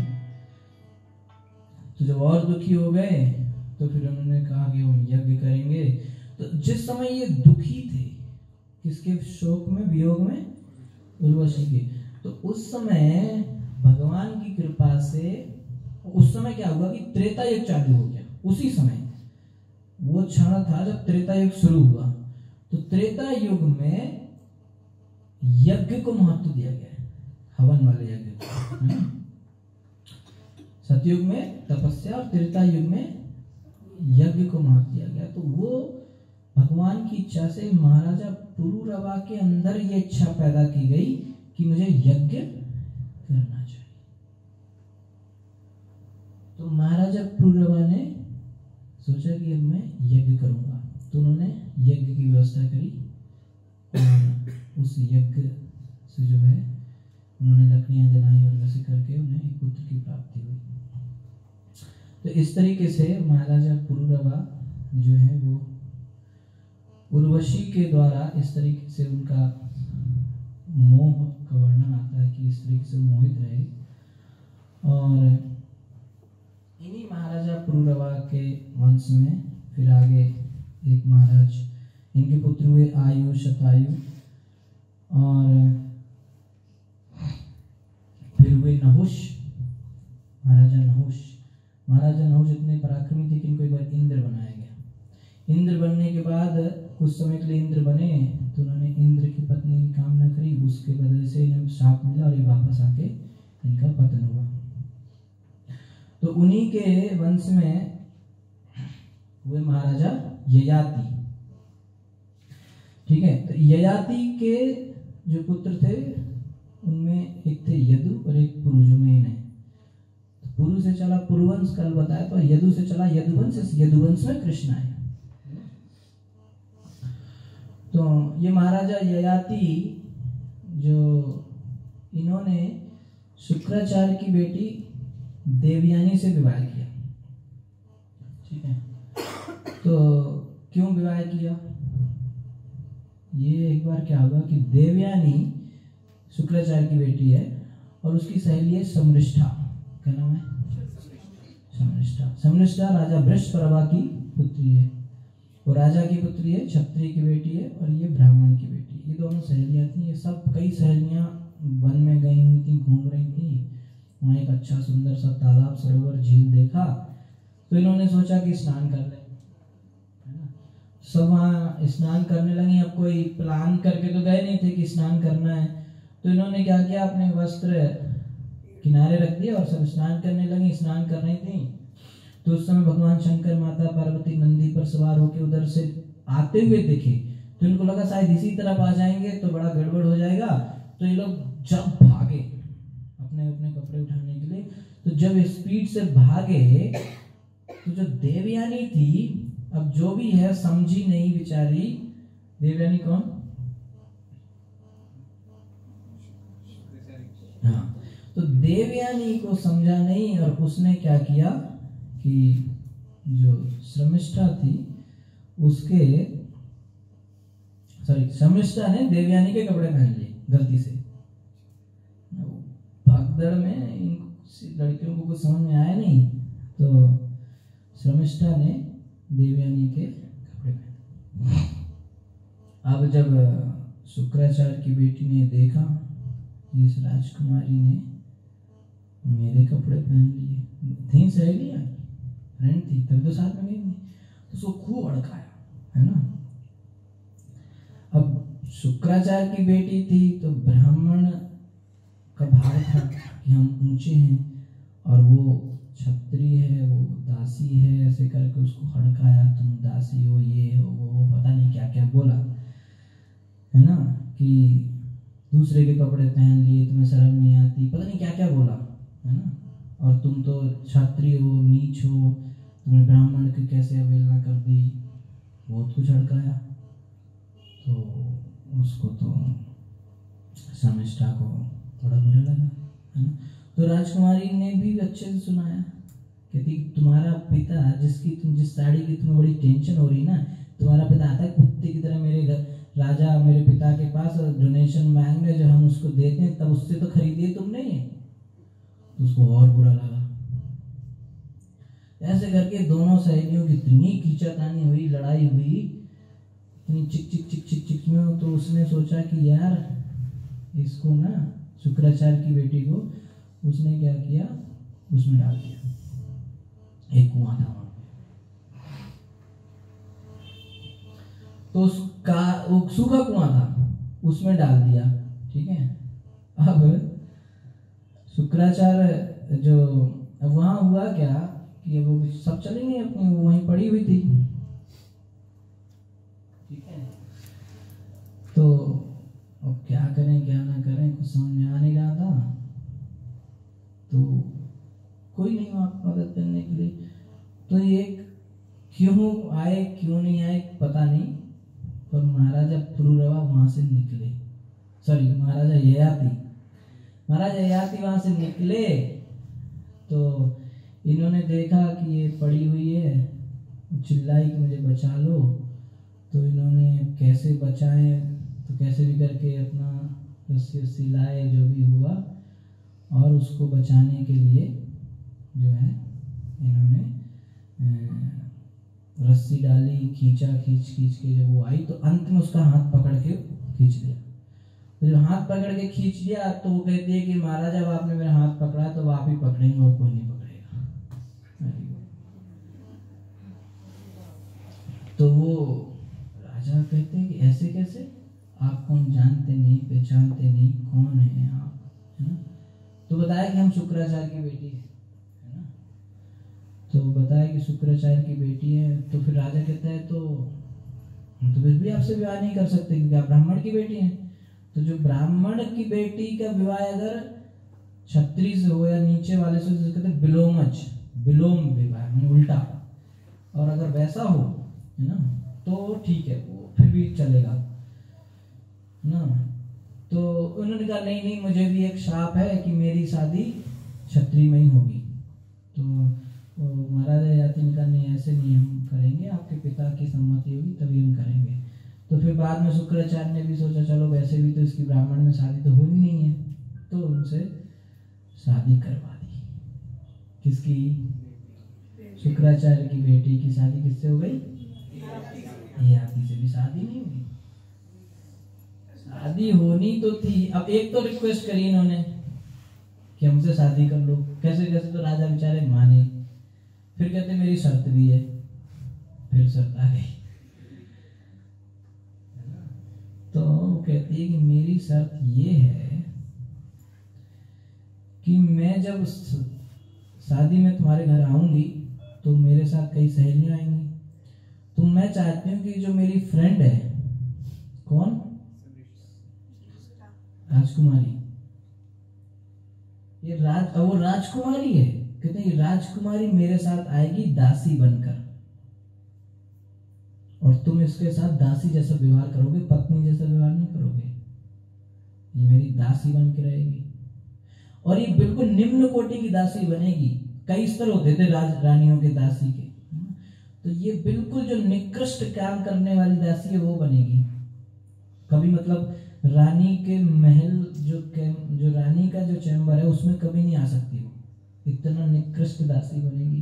तो जब और दुखी हो गए तो फिर उन्होंने कहा कि हम यज्ञ करेंगे। तो जिस समय ये दुखी थे, किसके शोक में, वियोग में? उर्वशी के। तो उस समय भगवान की कृपा से, उस समय क्या हुआ कि त्रेता युग चालू हो गया। उसी समय वो क्षण था जब त्रेता युग शुरू हुआ। तो त्रेता युग में यज्ञ को महत्व दिया गया है, हवन वाले यज्ञ को। सतयुग में तपस्या और त्रेता युग में यज्ञ को महत्व दिया गया। तो वो भगवान की इच्छा से महाराजा पुरुरवा के अंदर ये इच्छा पैदा की गई कि मुझे यज्ञ करना चाहिए। तो महाराजा पुरुरवा ने सोचा कि अब मैं यज्ञ करूंगा, तो उन्होंने यज्ञ की व्यवस्था करी और उस यज्ञ से जो है उन्होंने लकड़ियां जलाई और वैसे करके उन्हें एक पुत्र की प्राप्ति हुई। तो इस तरीके से महाराजा पुरुरवा जो है वो उर्वशी के द्वारा इस तरीके से उनका मोह का वर्णन आता है कि इस तरीके से मोहित रहे। और इन्हीं महाराजा पुरुरवा के वंश में फिर आगे एक महाराज, इनके पुत्र हुए आयु, शतायु और फिर हुए नहुष, महाराजा नहुष। महाराजा नहुष इतने पराक्रमी थे कि इनको एक बार इंद्र बनाया गया। इंद्र बनने के बाद कुछ समय के लिए इंद्र बने तो उन्होंने इंद्र की पत्नी की कामना करी, उसके बदले से इन्हें शाप मिला और ये वापस आके इनका पतन हुआ। तो उन्हीं के वंश में हुए महाराजा ययाति। ठीक है, तो ययाति के जो पुत्र थे उनमें एक थे यदु और एक पुरु जो मेन है। तो पुरु से चला पुरुवंश, कल बताया, तो यदु से चला यदुवंश, यदुवंश में कृष्ण है। तो ये महाराजा ययाति जो इन्होंने शुक्राचार्य की बेटी देवयानी से विवाह किया। ठीक है, तो क्यों विवाह किया? ये एक बार क्या हुआ कि देवयानी शुक्राचार्य की बेटी है और उसकी सहेली है समृष्ठा। क्या नाम है? समृष्ठा। समृष्ठा राजा बृहस्पति की पुत्री है, वो राजा की पुत्री है, क्षत्रिय की बेटी है और ये ब्राह्मण की बेटी है। ये दोनों सहेलियां थी। ये सब कई सहेलियां वन में गई हुई थी, घूम रही थी। वहाँ एक अच्छा सुंदर सा तालाब, सरोवर, झील देखा तो इन्होंने सोचा कि स्नान कर लें, है ना। सब वहाँ स्नान करने लगी। अब कोई प्लान करके तो गए नहीं थे कि स्नान करना है, तो इन्होंने क्या किया, अपने वस्त्र किनारे रख दिए और सब स्नान करने लगी। स्नान कर रही थी तो उस समय भगवान शंकर, माता पार्वती नंदी पर सवार होकर उधर से आते हुए दिखे। तो इनको लगा शायद इसी तरफ आ जाएंगे तो बड़ा गड़बड़ हो जाएगा। तो ये लोग जब भागे अपने अपने कपड़े उठाने के लिए, तो जब स्पीड से भागे तो जो देवयानी थी, अब जो भी है समझी नहीं बेचारी। देवयानी कौन? हाँ, तो देवयानी को समझा नहीं और उसने क्या किया कि जो श्रमिष्ठा थी उसके, सॉरी श्रमिष्ठा ने देवयानी के कपड़े पहन लिए गलती से। भगदड़ में इन लड़कियों को कुछ समझ में आया नहीं तो श्रमिष्ठा ने देवयानी के कपड़े पहने। अब जब शुक्राचार्य की बेटी ने देखा कि इस राजकुमारी ने मेरे कपड़े पहन लिए, थी सहेलियां, फ्रेंड थी, तभी तो साथ में गई थी, तो उसको खूब अड़काया, है ना। अब शुक्राचार्य की बेटी थी तो ब्राह्मण का भाव था कि हम ऊंचे हैं और वो क्षत्रिय है, वो दासी है, ऐसे करके उसको हड़काया, तुम दासी हो, ये हो, वो पता नहीं क्या क्या बोला, है ना, कि दूसरे के कपड़े पहन लिए, तुम्हें शर्म नहीं आती, पता नहीं क्या क्या बोला, है ना। और तुम तो क्षत्रिय हो, नीच हो, तुमने ब्राह्मण की कैसे अवहेलना कर दी, बहुत कुछ हड़काया। तो उसको तो शर्मिष्ठा को थोड़ा बुरा लगा, है ना। तो राजकुमारी ने भी अच्छे से सुनाया, कहती तुम्हारा पिता, जिसकी तुम जिस साड़ी की तुम्हें बड़ी टेंशन हो रही ना, तुम्हारा पिता आता है कुत्ते की तरह मेरे घर, राजा मेरे पिता के पास डोनेशन मांगने, जो हम उसको देते हैं तब उससे तो खरीदिए तुम नहीं। तो उसको और बुरा लगा। ऐसे करके दोनों सहेलियों की इतनी खींचातानी हुई, लड़ाई हुई, इतनी चिक चिक चिक चिक चिक में। तो उसने सोचा कि यार इसको ना, शुक्राचार्य की बेटी को उसने क्या किया, उसमें डाल दिया। एक कुआं था वहां पे, तो उसका वो सूखा कुआं था, उसमें डाल दिया। ठीक है, अब शुक्राचार्य जो, अब वहां हुआ क्या कि वो सब चली गई अपनी, वो वहीं पड़ी हुई थी। ठीक है, तो अब क्या करें क्या ना करें, कुछ समझ में आ नहीं रहा था। तो कोई नहीं वहाँ मदद करने के लिए। तो ये क्यों आए क्यों नहीं आए पता नहीं, पर महाराजा पुरुरवा वहां से निकले, सॉरी महाराजा ययाति महाराजा ययाति वहां से निकले। तो इन्होंने देखा कि ये पड़ी हुई है, चिल्लाई कि मुझे बचा लो। तो इन्होंने कैसे बचाए, तो कैसे भी करके अपना रस्सी रस्सी लाए, जो भी हुआ, और उसको बचाने के लिए जो है इन्होंने रस्सी डाली, खींचा, खींच खींच के जब वो आई तो अंत में उसका हाथ पकड़ के खींच लिया। तो जब हाथ पकड़ के खींच लिया तो वो कहती है कि महाराज जब आपने मेरा हाथ पकड़ा तो वो आप ही पकड़ेंगे और कोई नहीं पकड़ेगा। तो वो राजा कहते हैं कि ऐसे कैसे, आपको हम जानते नहीं, पहचानते नहीं, कौन है आप, है ना। तो बताया कि हम शुक्राचार्य की बेटी है, है ना। तो बताया कि शुक्राचार्य की बेटी है। तो फिर राजा कहता है तो हम तो फिर भी आपसे विवाह नहीं कर सकते क्योंकि आप ब्राह्मण की बेटी हैं। तो जो ब्राह्मण की बेटी का विवाह अगर क्षत्रिय से हो या नीचे वाले से, कहते हैं बिलोमज, बिलोम विवाह, उल्टा, और अगर वैसा हो, है ना, तो ठीक है, वो फिर भी चलेगा ना। तो उन्होंने कहा नहीं नहीं, मुझे भी एक श्राप है कि मेरी शादी क्षत्रिय में ही होगी। तो महाराजा ययाति ने कहा नहीं, ऐसे नहीं हम करेंगे, आपके पिता की सम्मति होगी तभी हम करेंगे। तो फिर बाद में शुक्राचार्य ने भी सोचा चलो वैसे भी तो इसकी ब्राह्मण में शादी तो होनी नहीं है, तो उनसे शादी करवा दी। किसकी? शुक्राचार्य की बेटी की शादी किससे हो गई? ययाति से भी शादी नहीं हुई, शादी होनी तो थी। अब एक तो रिक्वेस्ट करी इन्होंने कि हमसे शादी कर लो, कैसे कैसे, तो राजा बेचारे माने। फिर कहते मेरी शर्त भी है, फिर शर्त आ गई। तो वो कहती है कि मेरी शर्त ये है कि मैं जब शादी में तुम्हारे घर आऊंगी तो मेरे साथ कई सहेलियां आएंगी, तो मैं चाहती हूँ कि जो मेरी फ्रेंड है, कौन? राजकुमारी, ये राज वो राजकुमारी है, कहते हैं राजकुमारी मेरे साथ आएगी दासी बनकर, और तुम इसके साथ दासी जैसा व्यवहार करोगे, पत्नी जैसा व्यवहार नहीं करोगे। ये मेरी दासी बन के रहेगी, और ये बिल्कुल निम्न कोटि की दासी बनेगी। कई स्तर होते थे राज रानियों के दासी के, तो ये बिल्कुल जो निकृष्ट काम करने वाली दासी है वो बनेगी। कभी मतलब रानी के महल जो जो रानी का जो चैम्बर है उसमें कभी नहीं आ सकती वो, इतना निकृष्ट दासी बनेगी।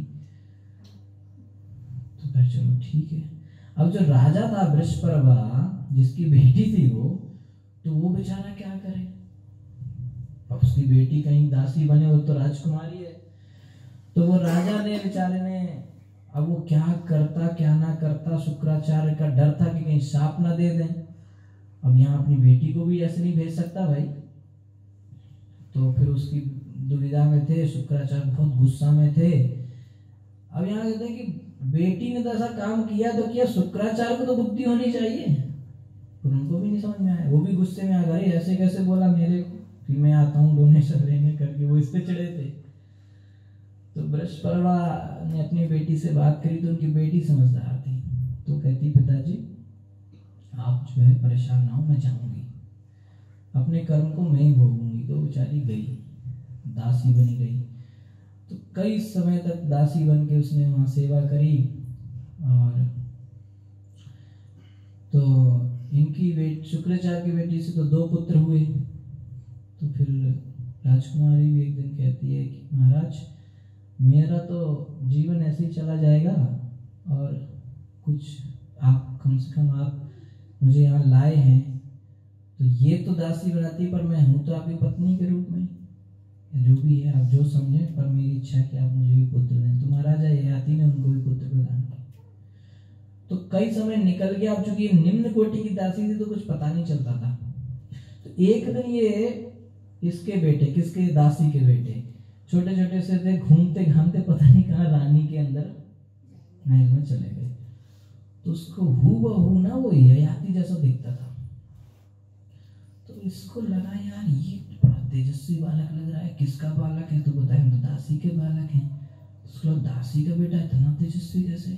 तो फिर चलो ठीक है। अब जो राजा था वृषपर्वा, जिसकी बेटी थी वो, तो वो बेचारा क्या करे, अब उसकी बेटी कहीं दासी बने, वो तो राजकुमारी है। तो वो राजा ने बेचारे ने, अब वो क्या करता क्या ना करता, शुक्राचार्य का डर था कि कहीं शाप ना दे दें। अब यहाँ अपनी बेटी को भी ऐसे नहीं भेज सकता भाई, तो फिर उसकी दुविधा में थे, शुक्राचार्य बहुत गुस्सा में थे। अब यहाँ कहते हैं कि बेटी ने तो ऐसा काम किया तो किया, शुक्राचार्य को तो बुद्धि होनी चाहिए, पर उनको भी नहीं समझ में आया। वो भी गुस्से में आ गए, ऐसे कैसे बोला मेरे को कि मैं आता हूँ डोनेशन लेने करके, वो इस पे चढ़े थे। तो वृषपर्वा ने अपनी बेटी से बात करी, तो उनकी बेटी समझदार थी, तो कहती पिताजी आप जो है परेशान ना हो, मैं जाऊंगी, अपने कर्म को मैं ही भोगूंगी। तो बेचारी गई, दासी बनी गई। तो कई समय तक दासी बन के उसने वहां सेवा करी। और तो इनकी बेटी, शुक्राचार्य की बेटी से तो दो पुत्र हुए। तो फिर राजकुमारी भी एक दिन कहती है कि महाराज मेरा तो जीवन ऐसे ही चला जाएगा, और कुछ आप कम से कम आप मुझे यहाँ लाए हैं, तो ये तो दासी बनाती, पर मैं हूं तो आपकी पत्नी के रूप में, जो भी है आप जो समझें, पर मेरी इच्छा है कि आप मुझे भी पुत्र दें। तो महाराजा ययाति ने उनको भी पुत्र प्रदान किया। तो कई समय निकल गया। अब चूंकि निम्न कोटि की दासी थी तो कुछ पता नहीं चलता था। तो एक दिन ये इसके बेटे, किसके? दासी के बेटे, छोटे छोटे से थे, घूमते घामते पता नहीं कहाँ रानी के अंदर महल में चले गए। तो उसको हूबहू ना वो ययाति जैसा दिखता था। तो इसको लगा यार ये बड़ा तेजस्वी बालक लग रहा है, किसका बालक है? तो बताया हम तो दासी के बालक हैं। उसके बाद दासी का बेटा इतना तेजस्वी कैसे?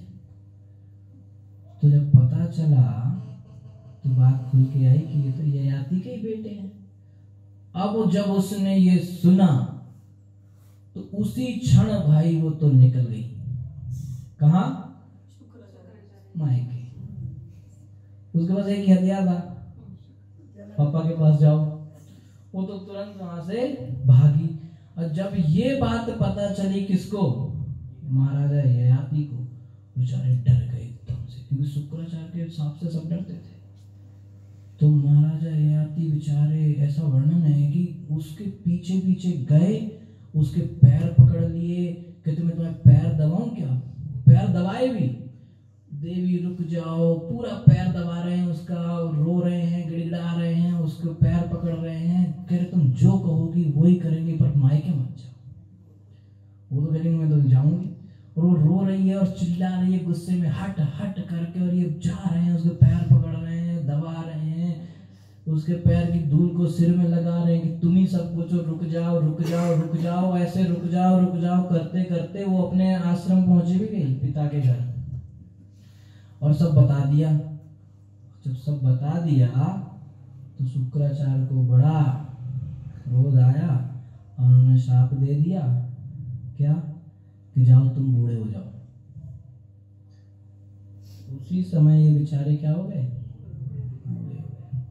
तो जब पता चला तो बात खुल के आई कि ये तो ययाति के ही बेटे हैं। अब जब उसने ये सुना तो उसी क्षण भाई वो तो निकल गई। कहा? मायके। उसके पास एक ही हथियार था, पापा के पास जाओ। वो तो तुरंत वहां से भागी। और जब ये बात पता चली किसको? महाराजा ययाति को, बेचारे डर गए एकदम से, क्योंकि शुक्राचार्य के हिसाब से सब डरते थे। तो महाराजा ययाति बेचारे, ऐसा वर्णन है कि उसके पीछे पीछे गए, उसके पैर पकड़ लिए, कहते मैं तुम्हारे पैर दबाऊं क्या? पैर दबाए भी, देवी रुक जाओ, पूरा पैर दबा रहे हैं उसका, रो रहे हैं, गिड़गिड़ा रहे हैं, उसके पैर पकड़ रहे हैं, कह रहे तुम जो कहोगी वही करेंगे, पर मायके मत जाओ। वो तो कहेंगे मैं तो जाऊंगी। और वो रो रही है और चिल्ला रही है गुस्से में, हट हट करके, और ये जा रहे हैं, उसके पैर पकड़ रहे हैं, दबा रहे हैं, उसके पैर की धूल को सिर में लगा रहे हैं कि तुम ही सब कुछ, रुक जाओ रुक जाओ रुक जाओ, ऐसे रुक जाओ रुक जाओ करते करते वो अपने आश्रम पहुंचे भी गई, पिता के घर, और सब बता दिया। जब सब बता दिया तो शुक्राचार्य को बड़ा क्रोध आया और उन्होंने शाप दे दिया, क्या? कि जाओ तुम बूढ़े हो जाओ। उसी समय ये बेचारे क्या हो गए? बूढ़े हो गए।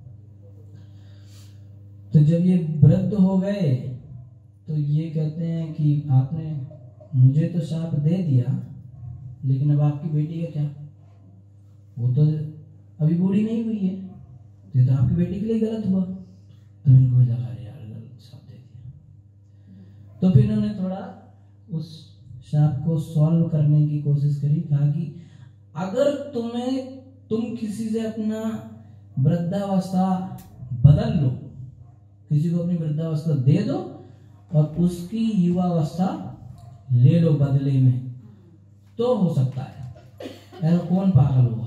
तो जब ये वृद्ध हो गए तो ये कहते हैं कि आपने मुझे तो शाप दे दिया, लेकिन अब आपकी बेटी का क्या? वो तो अभी बूढ़ी नहीं हुई है, तो ये तो आपकी बेटी के लिए गलत हुआ। तो इनको भी लगा यार गलत शाप दे दिया। तो फिर इन्होंने थोड़ा उस शाप को सॉल्व करने की कोशिश करी। कहा कि अगर तुम्हें तुम किसी से अपना वृद्धावस्था बदल लो, किसी को अपनी वृद्धावस्था दे दो और उसकी युवावस्था ले लो बदले में, तो हो सकता है। ऐसा कौन पागल होगा?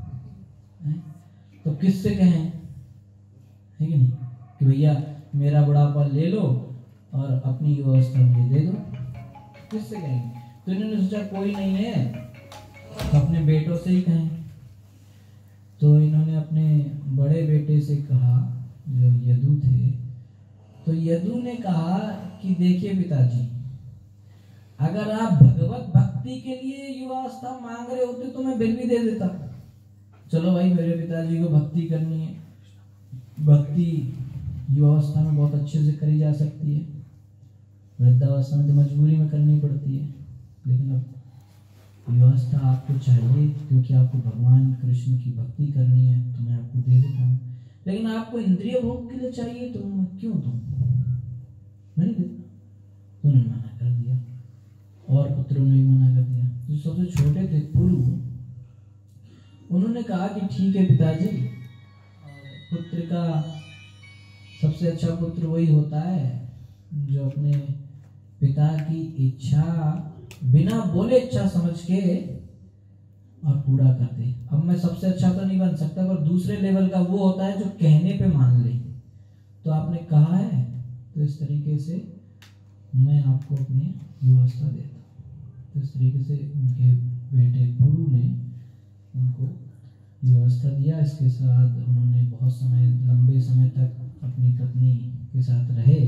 तो किससे कहें, है कि नहीं, कि भैया मेरा बुढ़ापा ले लो और अपनी युवावस्था मुझे दे दो? किससे कहेंगे? तो इन्होंने सोचा कोई नहीं है, अपने बेटों से ही कहें। तो इन्होंने अपने बड़े बेटे से कहा, जो यदु थे। तो यदु ने कहा कि देखिए पिताजी, अगर आप भगवत भक्ति के लिए युवावस्था मांग रहे होते तो मैं बिल भी दे देता। चलो भाई, मेरे पिताजी को भक्ति करनी है, भक्ति युवावस्था में बहुत अच्छे से करी जा सकती है, वृद्धावस्था में तो मजबूरी में करनी पड़ती है, लेकिन अब युवावस्था आपको चाहिए क्योंकि आपको भगवान कृष्ण की भक्ति करनी है, तो मैं आपको दे देता हूँ। लेकिन आपको इंद्रिय भोग के लिए चाहिए तो मैं क्यों दूं? मैं नहीं देता। तो उन्होंने मना कर दिया, और पुत्रों ने भी मना कर दिया। जो सबसे छोटे थे पुरु, उन्होंने कहा कि ठीक है पिताजी, पुत्र का सबसे अच्छा पुत्र वही होता है जो अपने पिता की इच्छा बिना बोले इच्छा समझ के और पूरा कर दे। अब मैं सबसे अच्छा तो नहीं बन सकता, पर दूसरे लेवल का वो होता है जो कहने पे मान ले। तो आपने कहा है तो इस तरीके से मैं आपको अपनी व्यवस्था देता हूँ। तो इस तरीके से उनके बेटे पुरु ने उनको व्यवस्था दिया। इसके साथ उन्होंने बहुत समय, लंबे समय तक अपनी पत्नी के साथ रहे,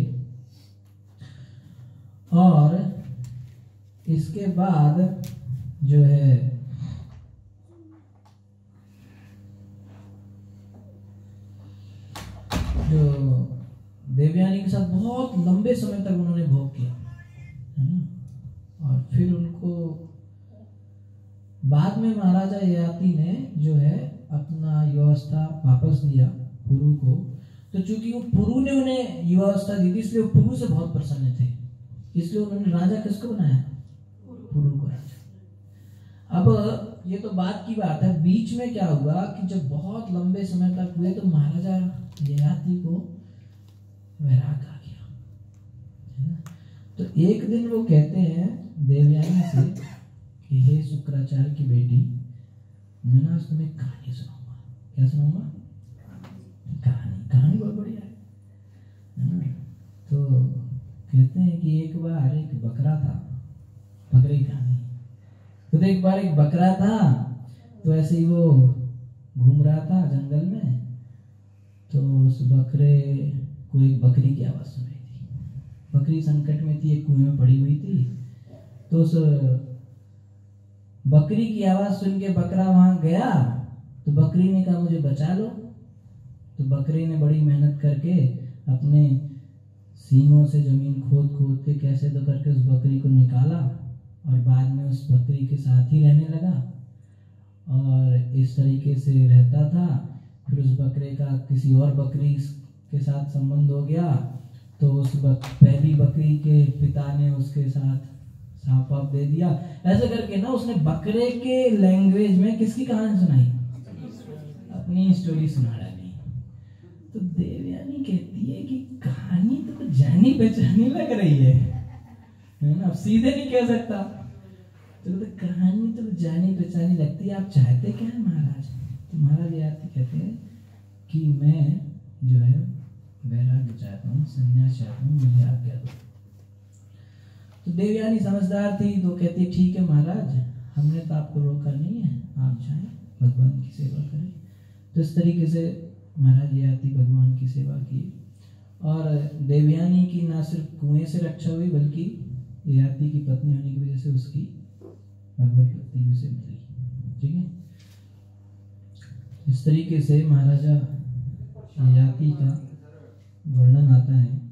और इसके बाद जो है जो देवयानी के साथ बहुत लंबे समय तक उन्होंने भोग किया, है ना। और फिर उनको बाद में महाराजा ययाति ने जो है अपना युवावस्था वापस दिया पुरु को। तो चूंकि वो पुरु ने उन्हें युवावस्था दी थी, इसलिए वो पुरु से बहुत प्रसन्न थे, इसलिए उन्होंने राजा किसको बनाया? पुरु को राजा। अब ये तो बात की बात है, बीच में क्या हुआ कि जब बहुत लंबे समय तक हुए तो महाराजा ययाति को वैराग आ गया, है ना। तो एक दिन वो कहते हैं देवयानी से कि हे शुक्राचार्य की बेटी, मैं ना आज तुम्हें कहानी सुनाऊंगा। क्या सुनाऊंगा? कहानी। कहानी बहुत बढ़िया है, है ना। तो कहते हैं कि एक बार एक बकरा था, बकरे की कहानी। तो एक बार एक बकरा था, तो ऐसे ही वो घूम रहा था जंगल में, तो उस बकरे को एक बकरी की आवाज़ सुनाई थी। बकरी संकट में थी, एक कुएं में पड़ी हुई थी। तो उस बकरी की आवाज़ सुन के बकरा वहां गया, तो बकरी ने कहा मुझे बचा लो। तो बकरी ने बड़ी मेहनत करके अपने सींगों से जमीन खोद खोद के कैसे तो करके उस बकरी को निकाला, और बाद में उस बकरी के साथ ही रहने लगा, और इस तरीके से रहता था। फिर उस बकरे का किसी और बकरी के साथ संबंध हो गया, तो उस बक, पहली बकरी के पिता ने उसके साथ सांप वाप दे दिया। ऐसे करके ना उसने बकरे के लैंग्वेज में किसकी कहानी सुनाई, अपनी स्टोरी सुना डाली। तो देवयानी कहती है कि कहानी तो कुछ जानी पहचानी लग रही है, है ना, अब सीधे नहीं कह सकता। तो, तो कहानी तो जानी पहचानी लगती है, आप चाहते क्या है महाराज? तो महाराज ये आते कहते हैं कि मैं जो है वैराग्य चाहता हूँ, संन्यास चाहता हूँ, मुझे आज्ञा दो। तो देवयानी समझदार थी, तो कहती ठीक है महाराज, हमने तो आपको रोका नहीं है, आप जाएं भगवान की सेवा करें। तो इस तरीके से महाराज ये आती भगवान की सेवा की, और देवयानी की ना सिर्फ कुएं से रक्षा हुई, बल्कि ययाति की पत्नी होने की वजह से उसकी भगवत भक्ति भी उसे मिली। ठीक है, इस तरीके से महाराजा ययाति का वर्णन आता है।